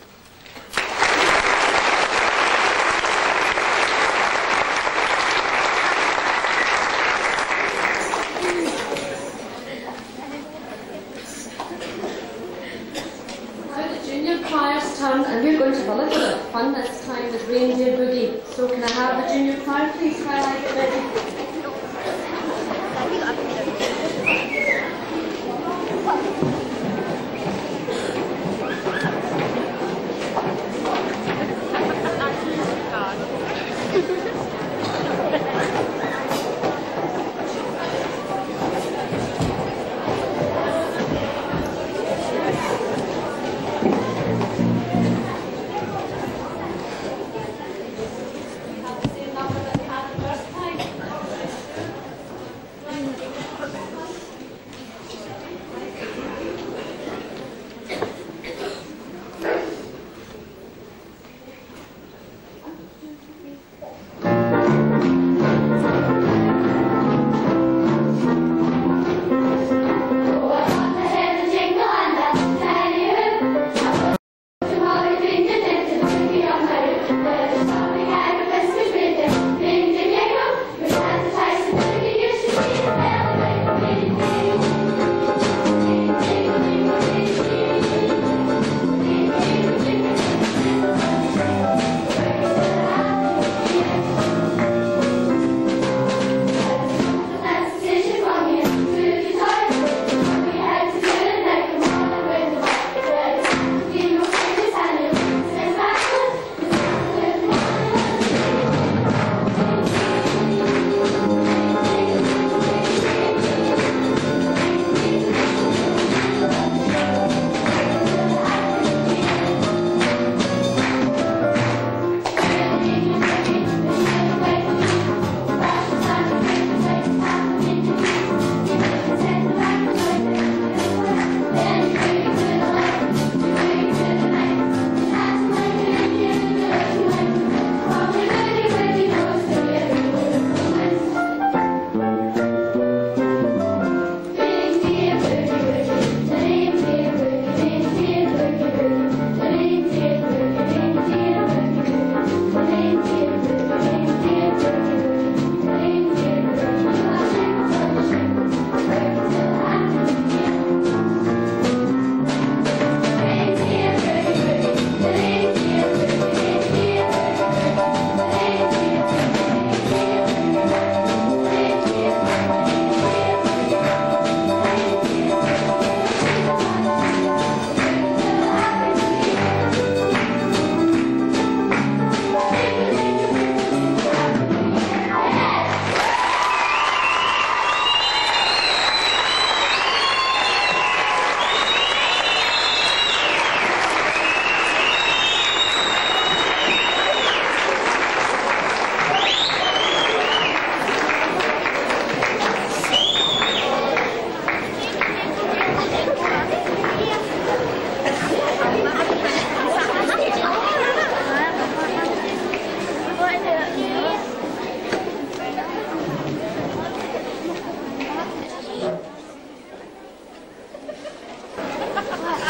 B: And we're going to have a little bit of fun this time with Reindeer Boogie. So can I have the junior choir please while I get ready?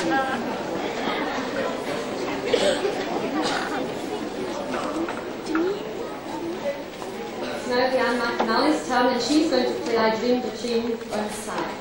B: It's now Diane McAnally's turn, and she's going to play I Dreamed a Dream on sax.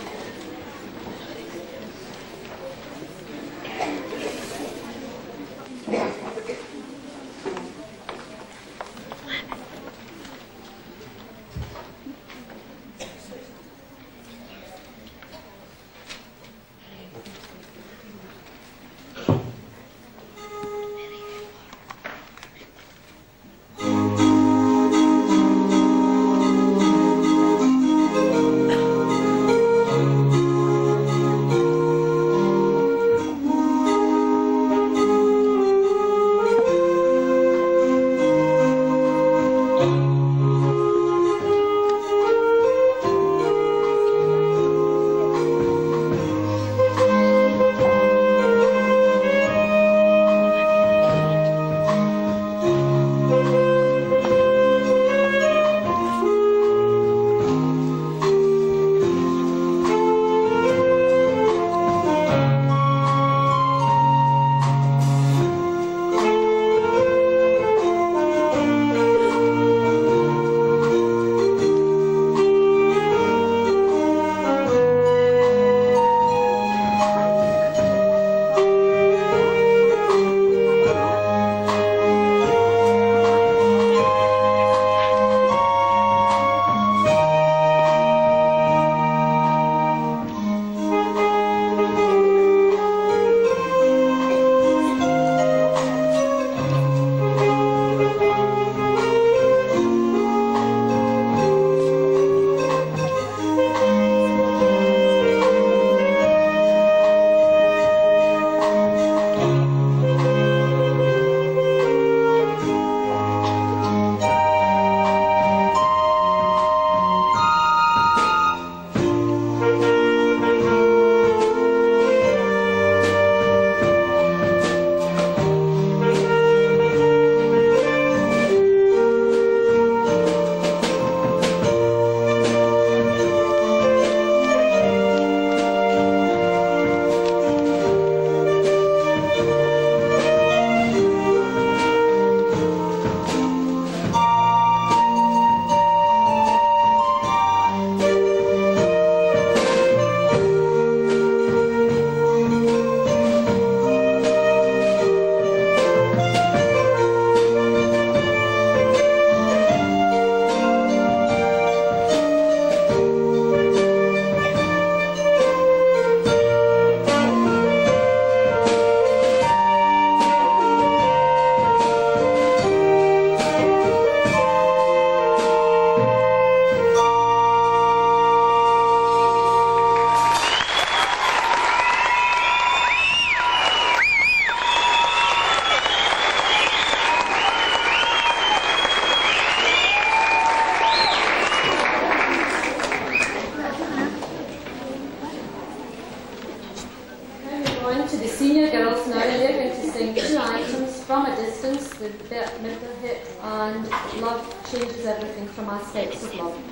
B: From a Distance, the Bette Midler hit, and Love Changes Everything from Aspects of Love.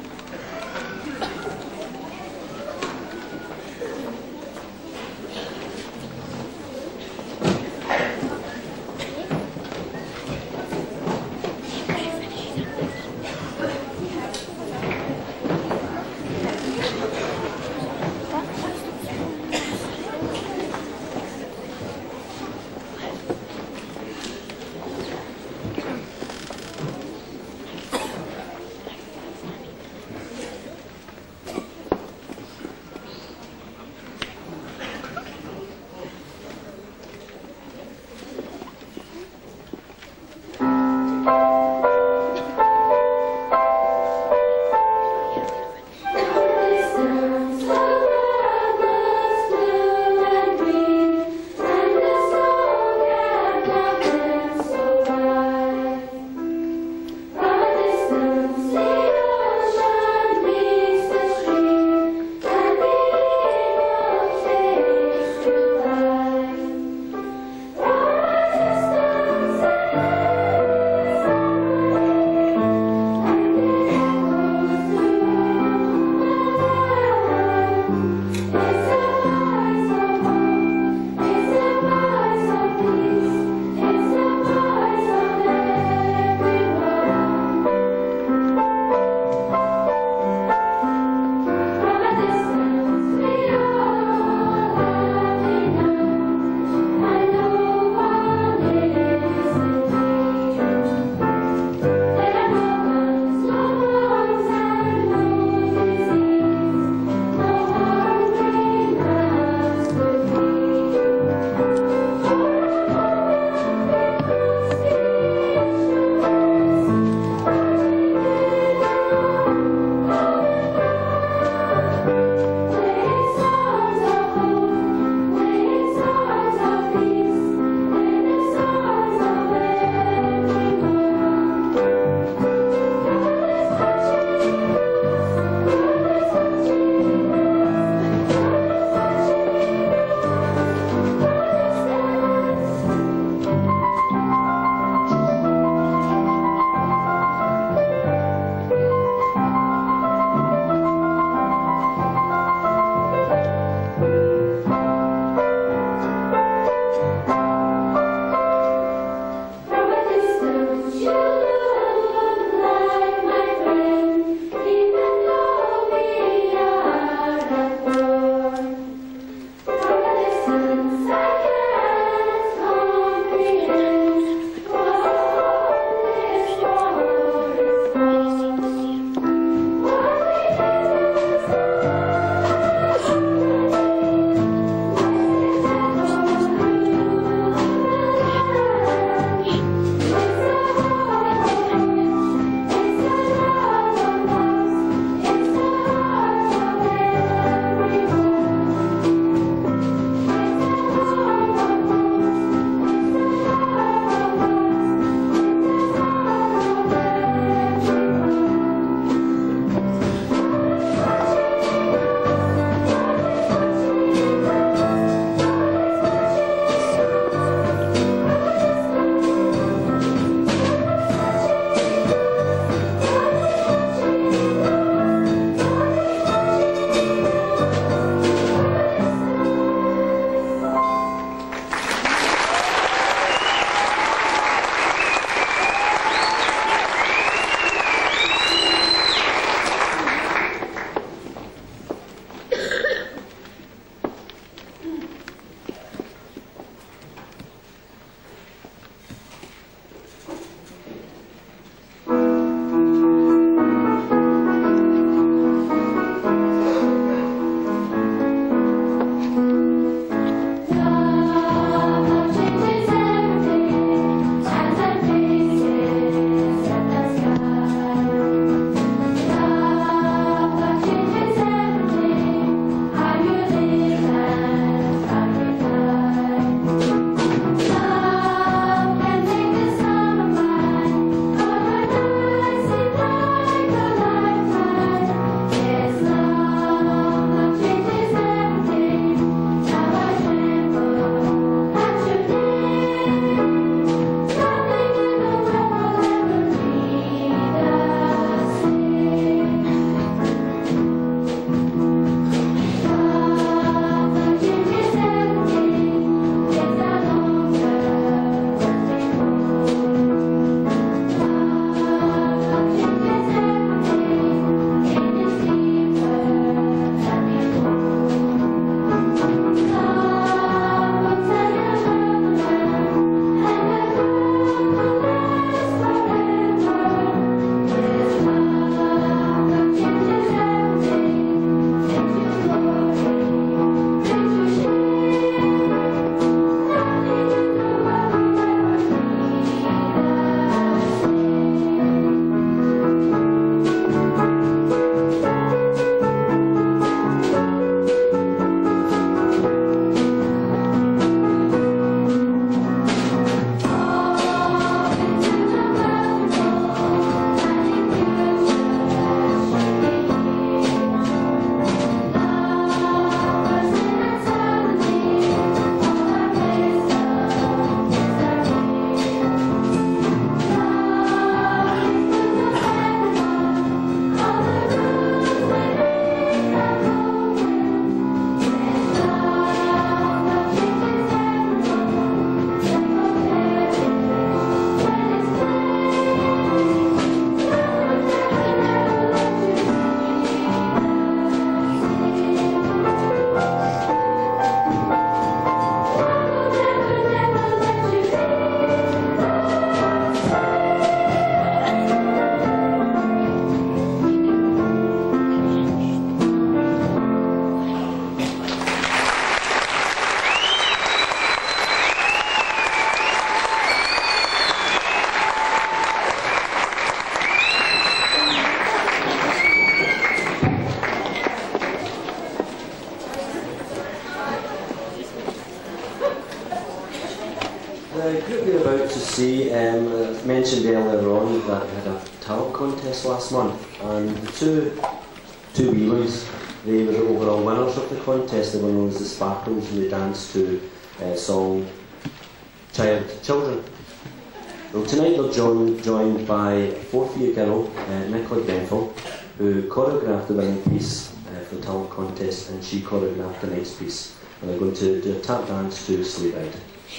C: the group you're about to see, um, I mentioned earlier on that we had a talent contest last month, and the two, two wee ones, they were the overall winners of the contest. They were known as the Sparkles, and they danced to a uh, song Child Children. Well, tonight they're joined, joined by a fourth year girl, uh, Nicola Denfell, who choreographed the winning piece uh, for the talent contest, and she choreographed the next piece. And they're going to do a tap dance to Sleigh Ride.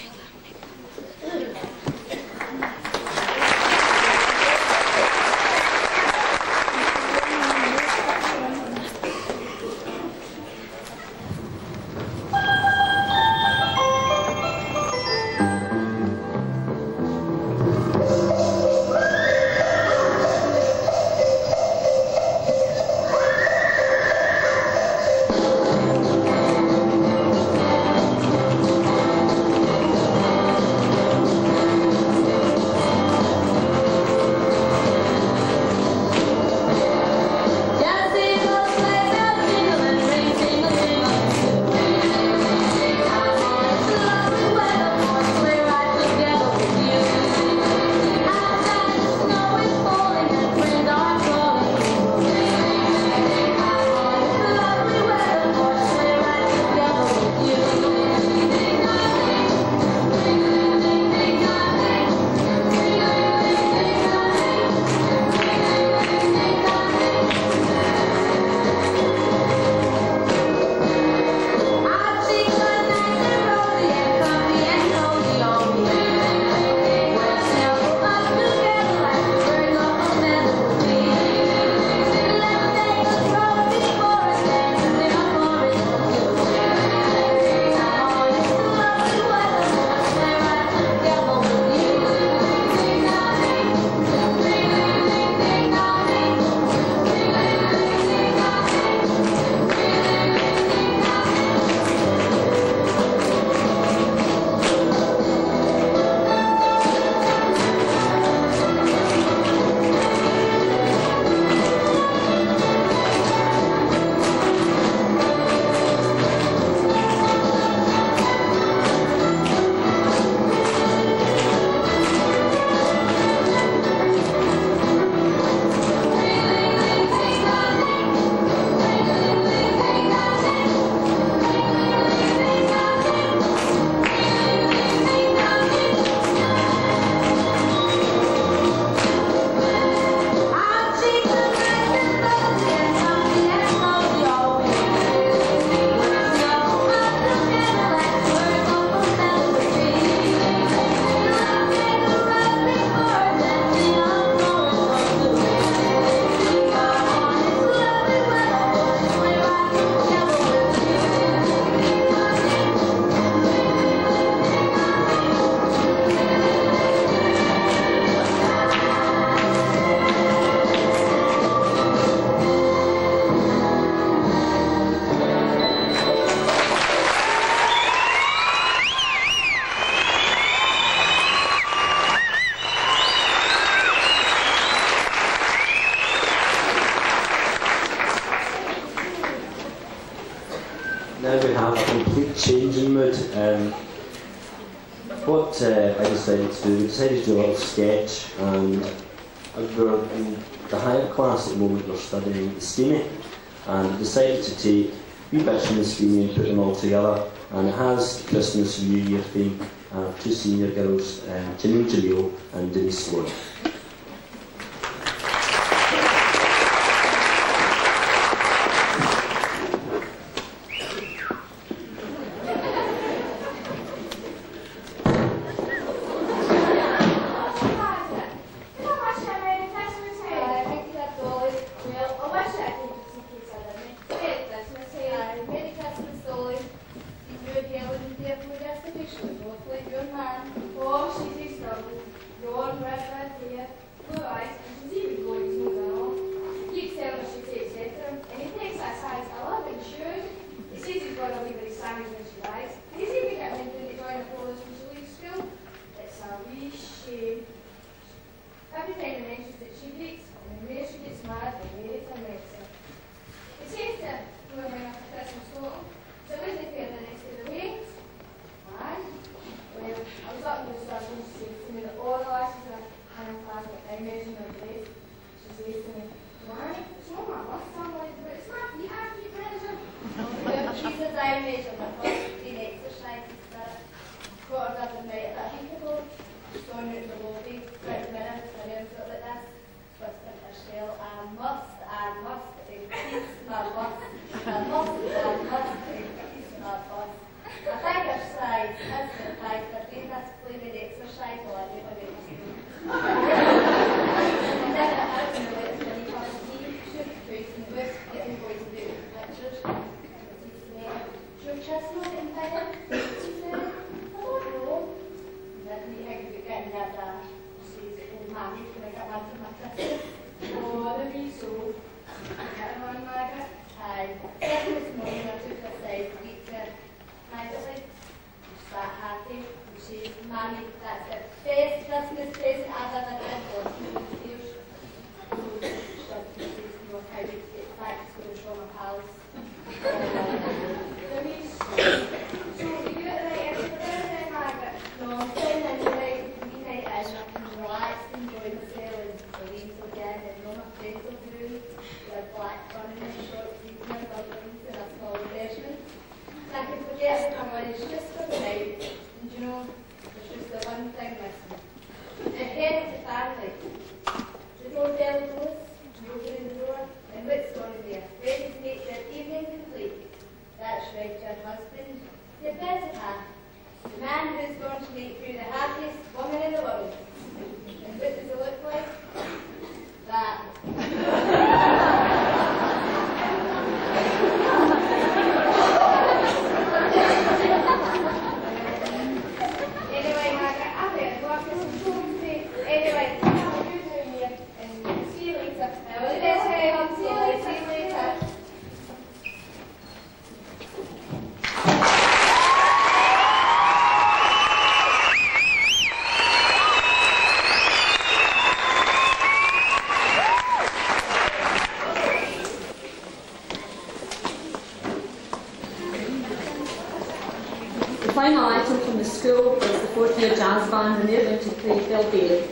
C: Now we have a complete change in mood. Um, what uh, I decided to do, we decided to do a little sketch, and we're in the higher class at the moment, we're studying the Steamy, and we decided to take wee bits from the Steamy and put them all together, and it has the Christmas and New Year theme. I have two senior girls, um, Janine Jamil and Denise Sloan.
H: I was up in the
I: Mammy, that's the best Christmas present I've ever had. How to get back to school from my pals. So we so we do it right every Thursday, Margaret. No, I'm saying that tonight, we night as I can relax, enjoy myself, and the leaves will get and all my friends will be room. We have black running in short sleeves and bubblings and a small refreshment. And I can forget everyone, it's just for the night. And you know, there's just the one thing missing. Ahead of the family. The doorbell goes, you open the door, and what's going to be a ready to make their evening complete? That's right, your husband, your better half, the man who's going to make you the happiest woman in the world. And what does it look like? That. Anyway, Margaret, I better go up to some home today. Anyway, how are you doing here? And see you later. Now, all the best, Graham. See you later. See you later.
B: The final item from the school is the fourth year jazz band, and they're going to play Phil Bailey.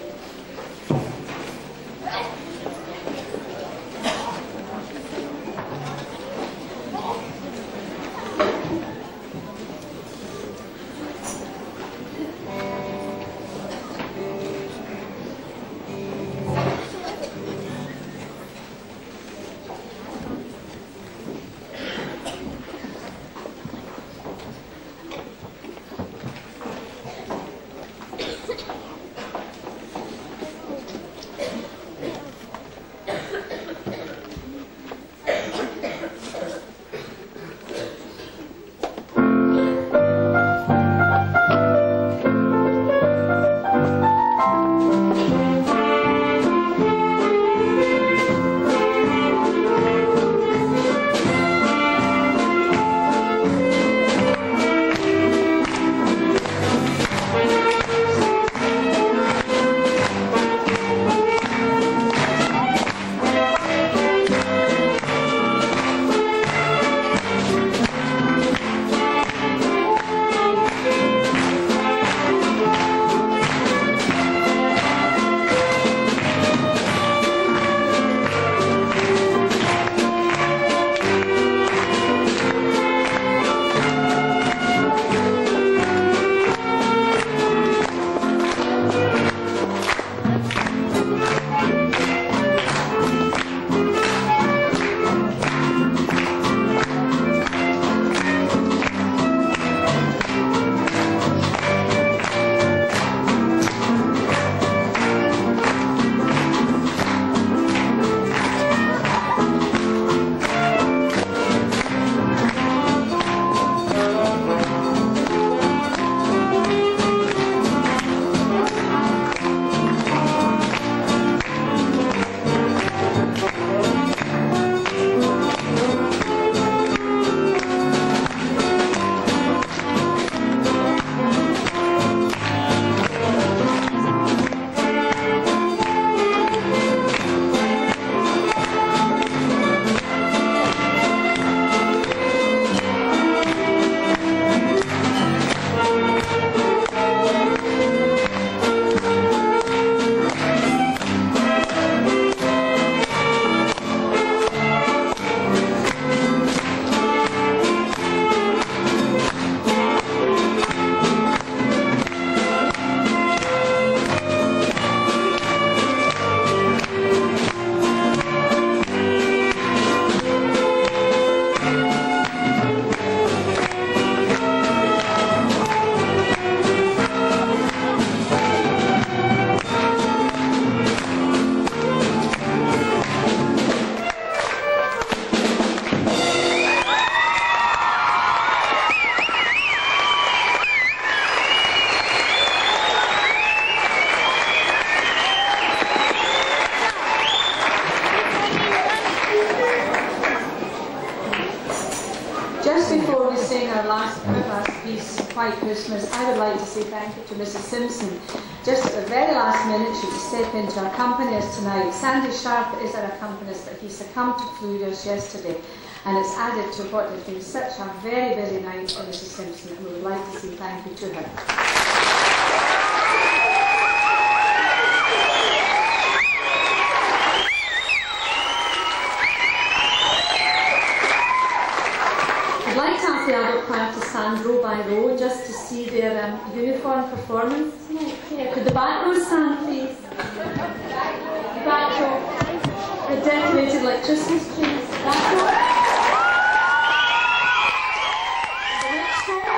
J: Merry Christmas, I would like to say thank you to Missus Simpson. Just at the very last minute, she could step in to accompany us tonight. Sandy Sharp is our accompanist, but he succumbed to flu just yesterday, and it's added to what has been such a very busy night for Missus Simpson, and we would like to say thank you to her. I'd like to ask the adult choir to stand row by row just to see their um, uniform performance tonight. Yeah. Could the back row stand, please? The back row. They're decorated like Christmas trees. Back row. The next row.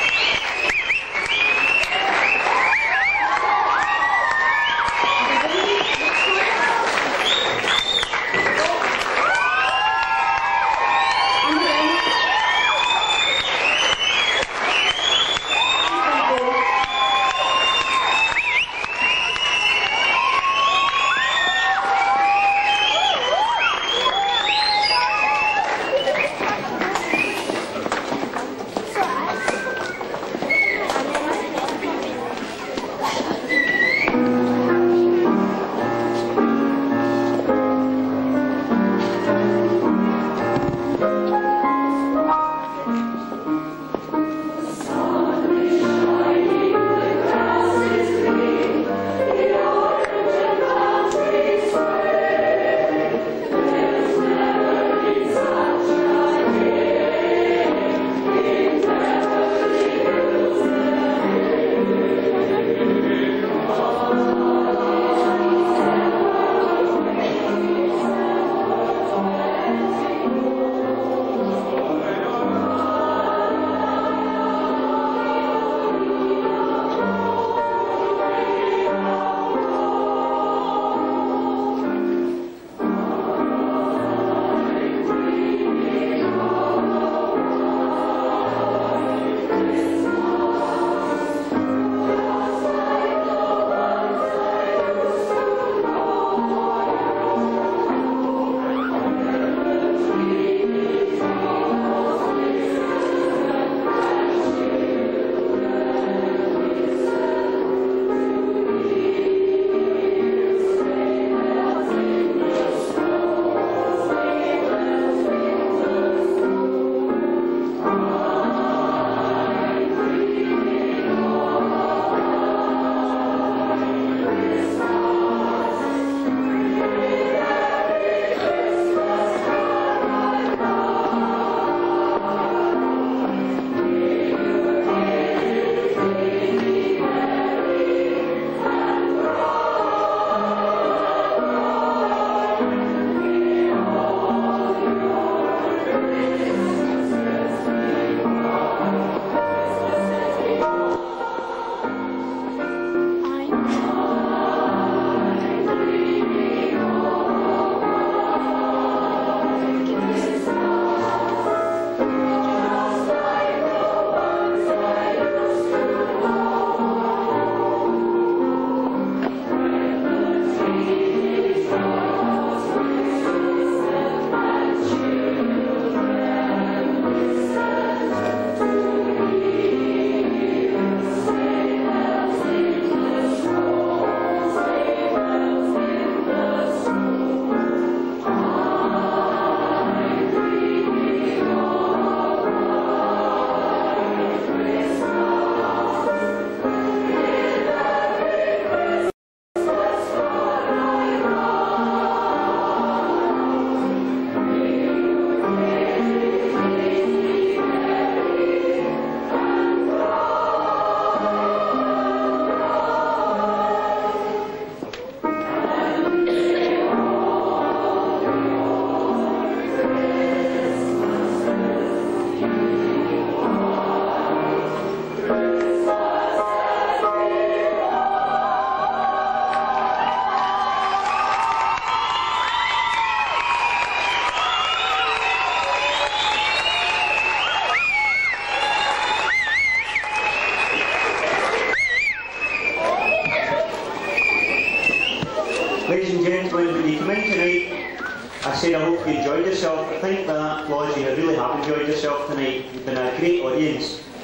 A: said I hope you enjoyed yourself. I think that, Flossie, you really have enjoyed yourself tonight. You've been a great audience.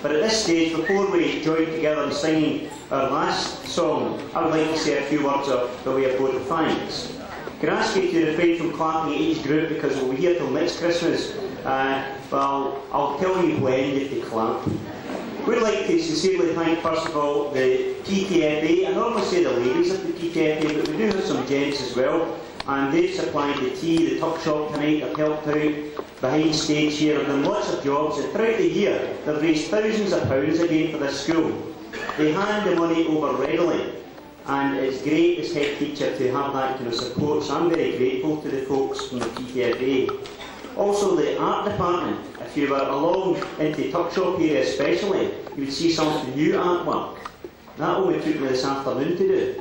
A: But at this stage, before we join together in singing our last song, I would like to say a few words of the way of vote of thanks. Can I ask you to refrain from clapping at each group because we'll be here till next Christmas? Uh, well, I'll tell you when you have to clap. We'd like to sincerely thank, first of all, the P T F A. I normally say the ladies of the P T F A, but we do have some gents as well. And they've supplied the tea, the tuck shop tonight, they've helped out behind stage here, they've done lots of jobs, and throughout the year they've raised thousands of pounds again for this school. They hand the money over readily, and it's great as head teacher to have that kind of support, so I'm very grateful to the folks from the P T F A. Also the art department, if you were along into tuck shop area especially, you would see some of the new artwork. That only took me this afternoon to do.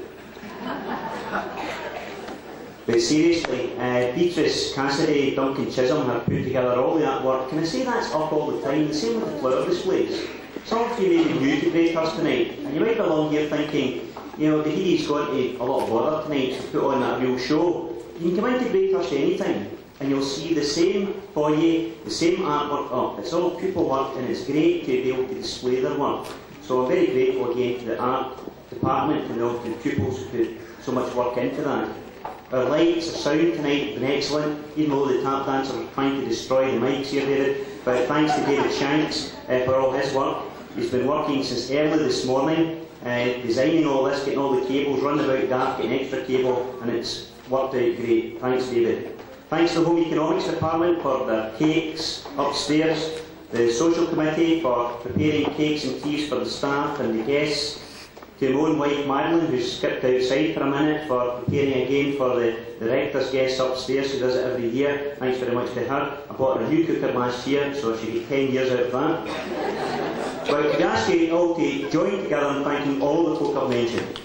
A: But seriously, uh, Beatrice, Cassidy, Duncan Chisholm have put together all the artwork. Can I say that's up all the time? The same with the flower displays. Some of you may be new to Braidhurst tonight, and you might be along here thinking, you know, the Heady's gone to a lot of bother tonight to put on that real show. You can come into Braidhurst anytime, and you'll see the same foyer, the same artwork up. It's all pupil work, and it's great to be able to display their work. So I'm very grateful again to the art department and all the pupils who put so much work into that. Our lights, our sound tonight have been excellent, even though the tap dancer was trying to destroy the mics here, David. But thanks to David Shanks uh, for all his work. He's been working since early this morning, uh, designing all this, getting all the cables, running about dark, getting extra cable, and it's worked out great. Thanks, David. Thanks to the Home Economics Department for their cakes upstairs, the Social Committee for preparing cakes and teas for the staff and the guests, to my own wife Madeline, who skipped outside for a minute, for preparing again for the, the rector's guests upstairs, who does it every year. Thanks very much to her. I bought her a new cooker last year, so she got ten years out of that. But could I ask you all to join together in thanking all the folk I've mentioned.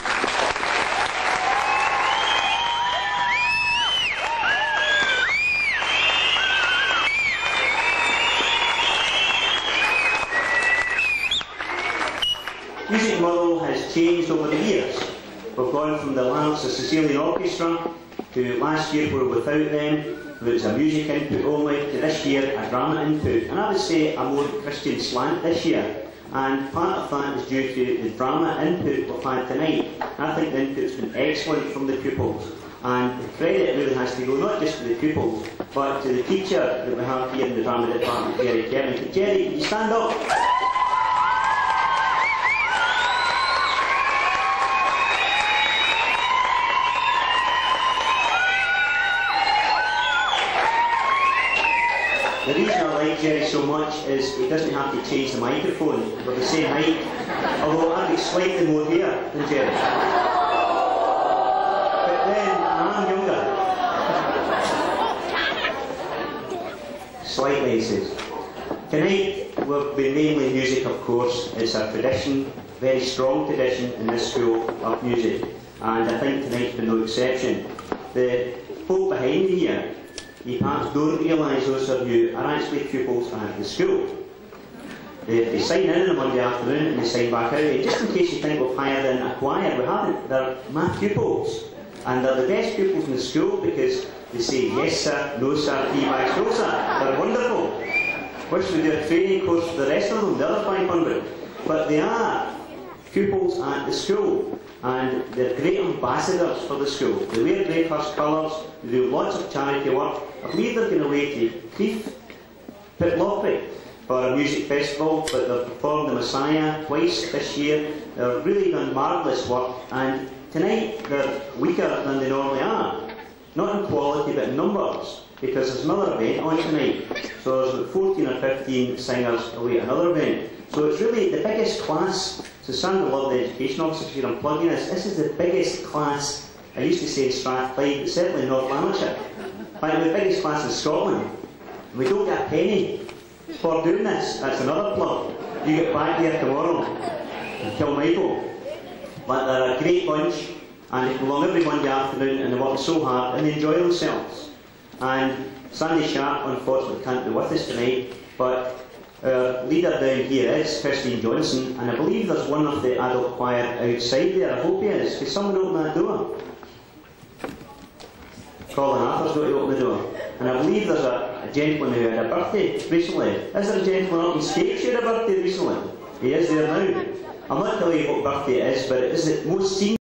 A: Music in Motherwell has changed over the years. We've gone from the Lance, the Sicilian Orchestra, to last year we were without them, where it was a music input only, to this year a drama input. And I would say a more Christian slant this year. And part of that is due to the drama input we've had tonight. I think the input's been excellent from the pupils. And the credit really has to go not just to the pupils, but to the teacher that we have here in the drama department, Jerry Kevin. Jerry, can you stand up? The reason I like Jerry so much is he doesn't have to change the microphone with the same height, although I've got slightly more hair than Jerry. But then I am younger. Slightly, he says. Tonight we've been mainly music, of course. It's a tradition, very strong tradition in this school of music, and I think tonight's been no exception. The folk behind me here, you perhaps don't realise, those of you, are actually pupils at the school. They, they sign in on a Monday afternoon and they sign back out. And just in case you think we've hired in a choir, we haven't. They're my pupils. And they're the best pupils in the school because they say yes sir, no sir, tea bags, no sir. They're wonderful. Wish we do a training course for the rest of them, the other five hundred. But they are pupils at the school. And they're great ambassadors for the school. They wear Braidhurst colours, they do lots of charity work. I believe they're going away to Crieff, Pitlochry, for a music festival, but they've performed the Messiah twice this year. They've really done marvellous work, and tonight they're weaker than they normally are. Not in quality, but in numbers, because there's another event on tonight. So there's about fourteen or fifteen singers away at another event. So it's really the biggest class. So Sandra Love, the education officer, here I'm plugging this. This is the biggest class, I used to say in Strathclyde, but certainly in North Lanarkshire. In fact, the biggest class in Scotland. And we don't get a penny for doing this. That's another plug. You get back here tomorrow and Kilmichael. But they're a great bunch, and they come along every Monday afternoon and they work so hard and they enjoy themselves. And Sandy Sharp, unfortunately, can't be with us tonight, but our leader down here is Christine Johnson, and I believe there's one of the adult choir outside there. I hope he is. Could someone open that door? Colin Arthur's got to open the door. And I believe there's a, a gentleman who had a birthday recently. Is there a gentleman up on stage who had a birthday recently? He is there now. I'm not telling you what birthday it is, but it is the most senior.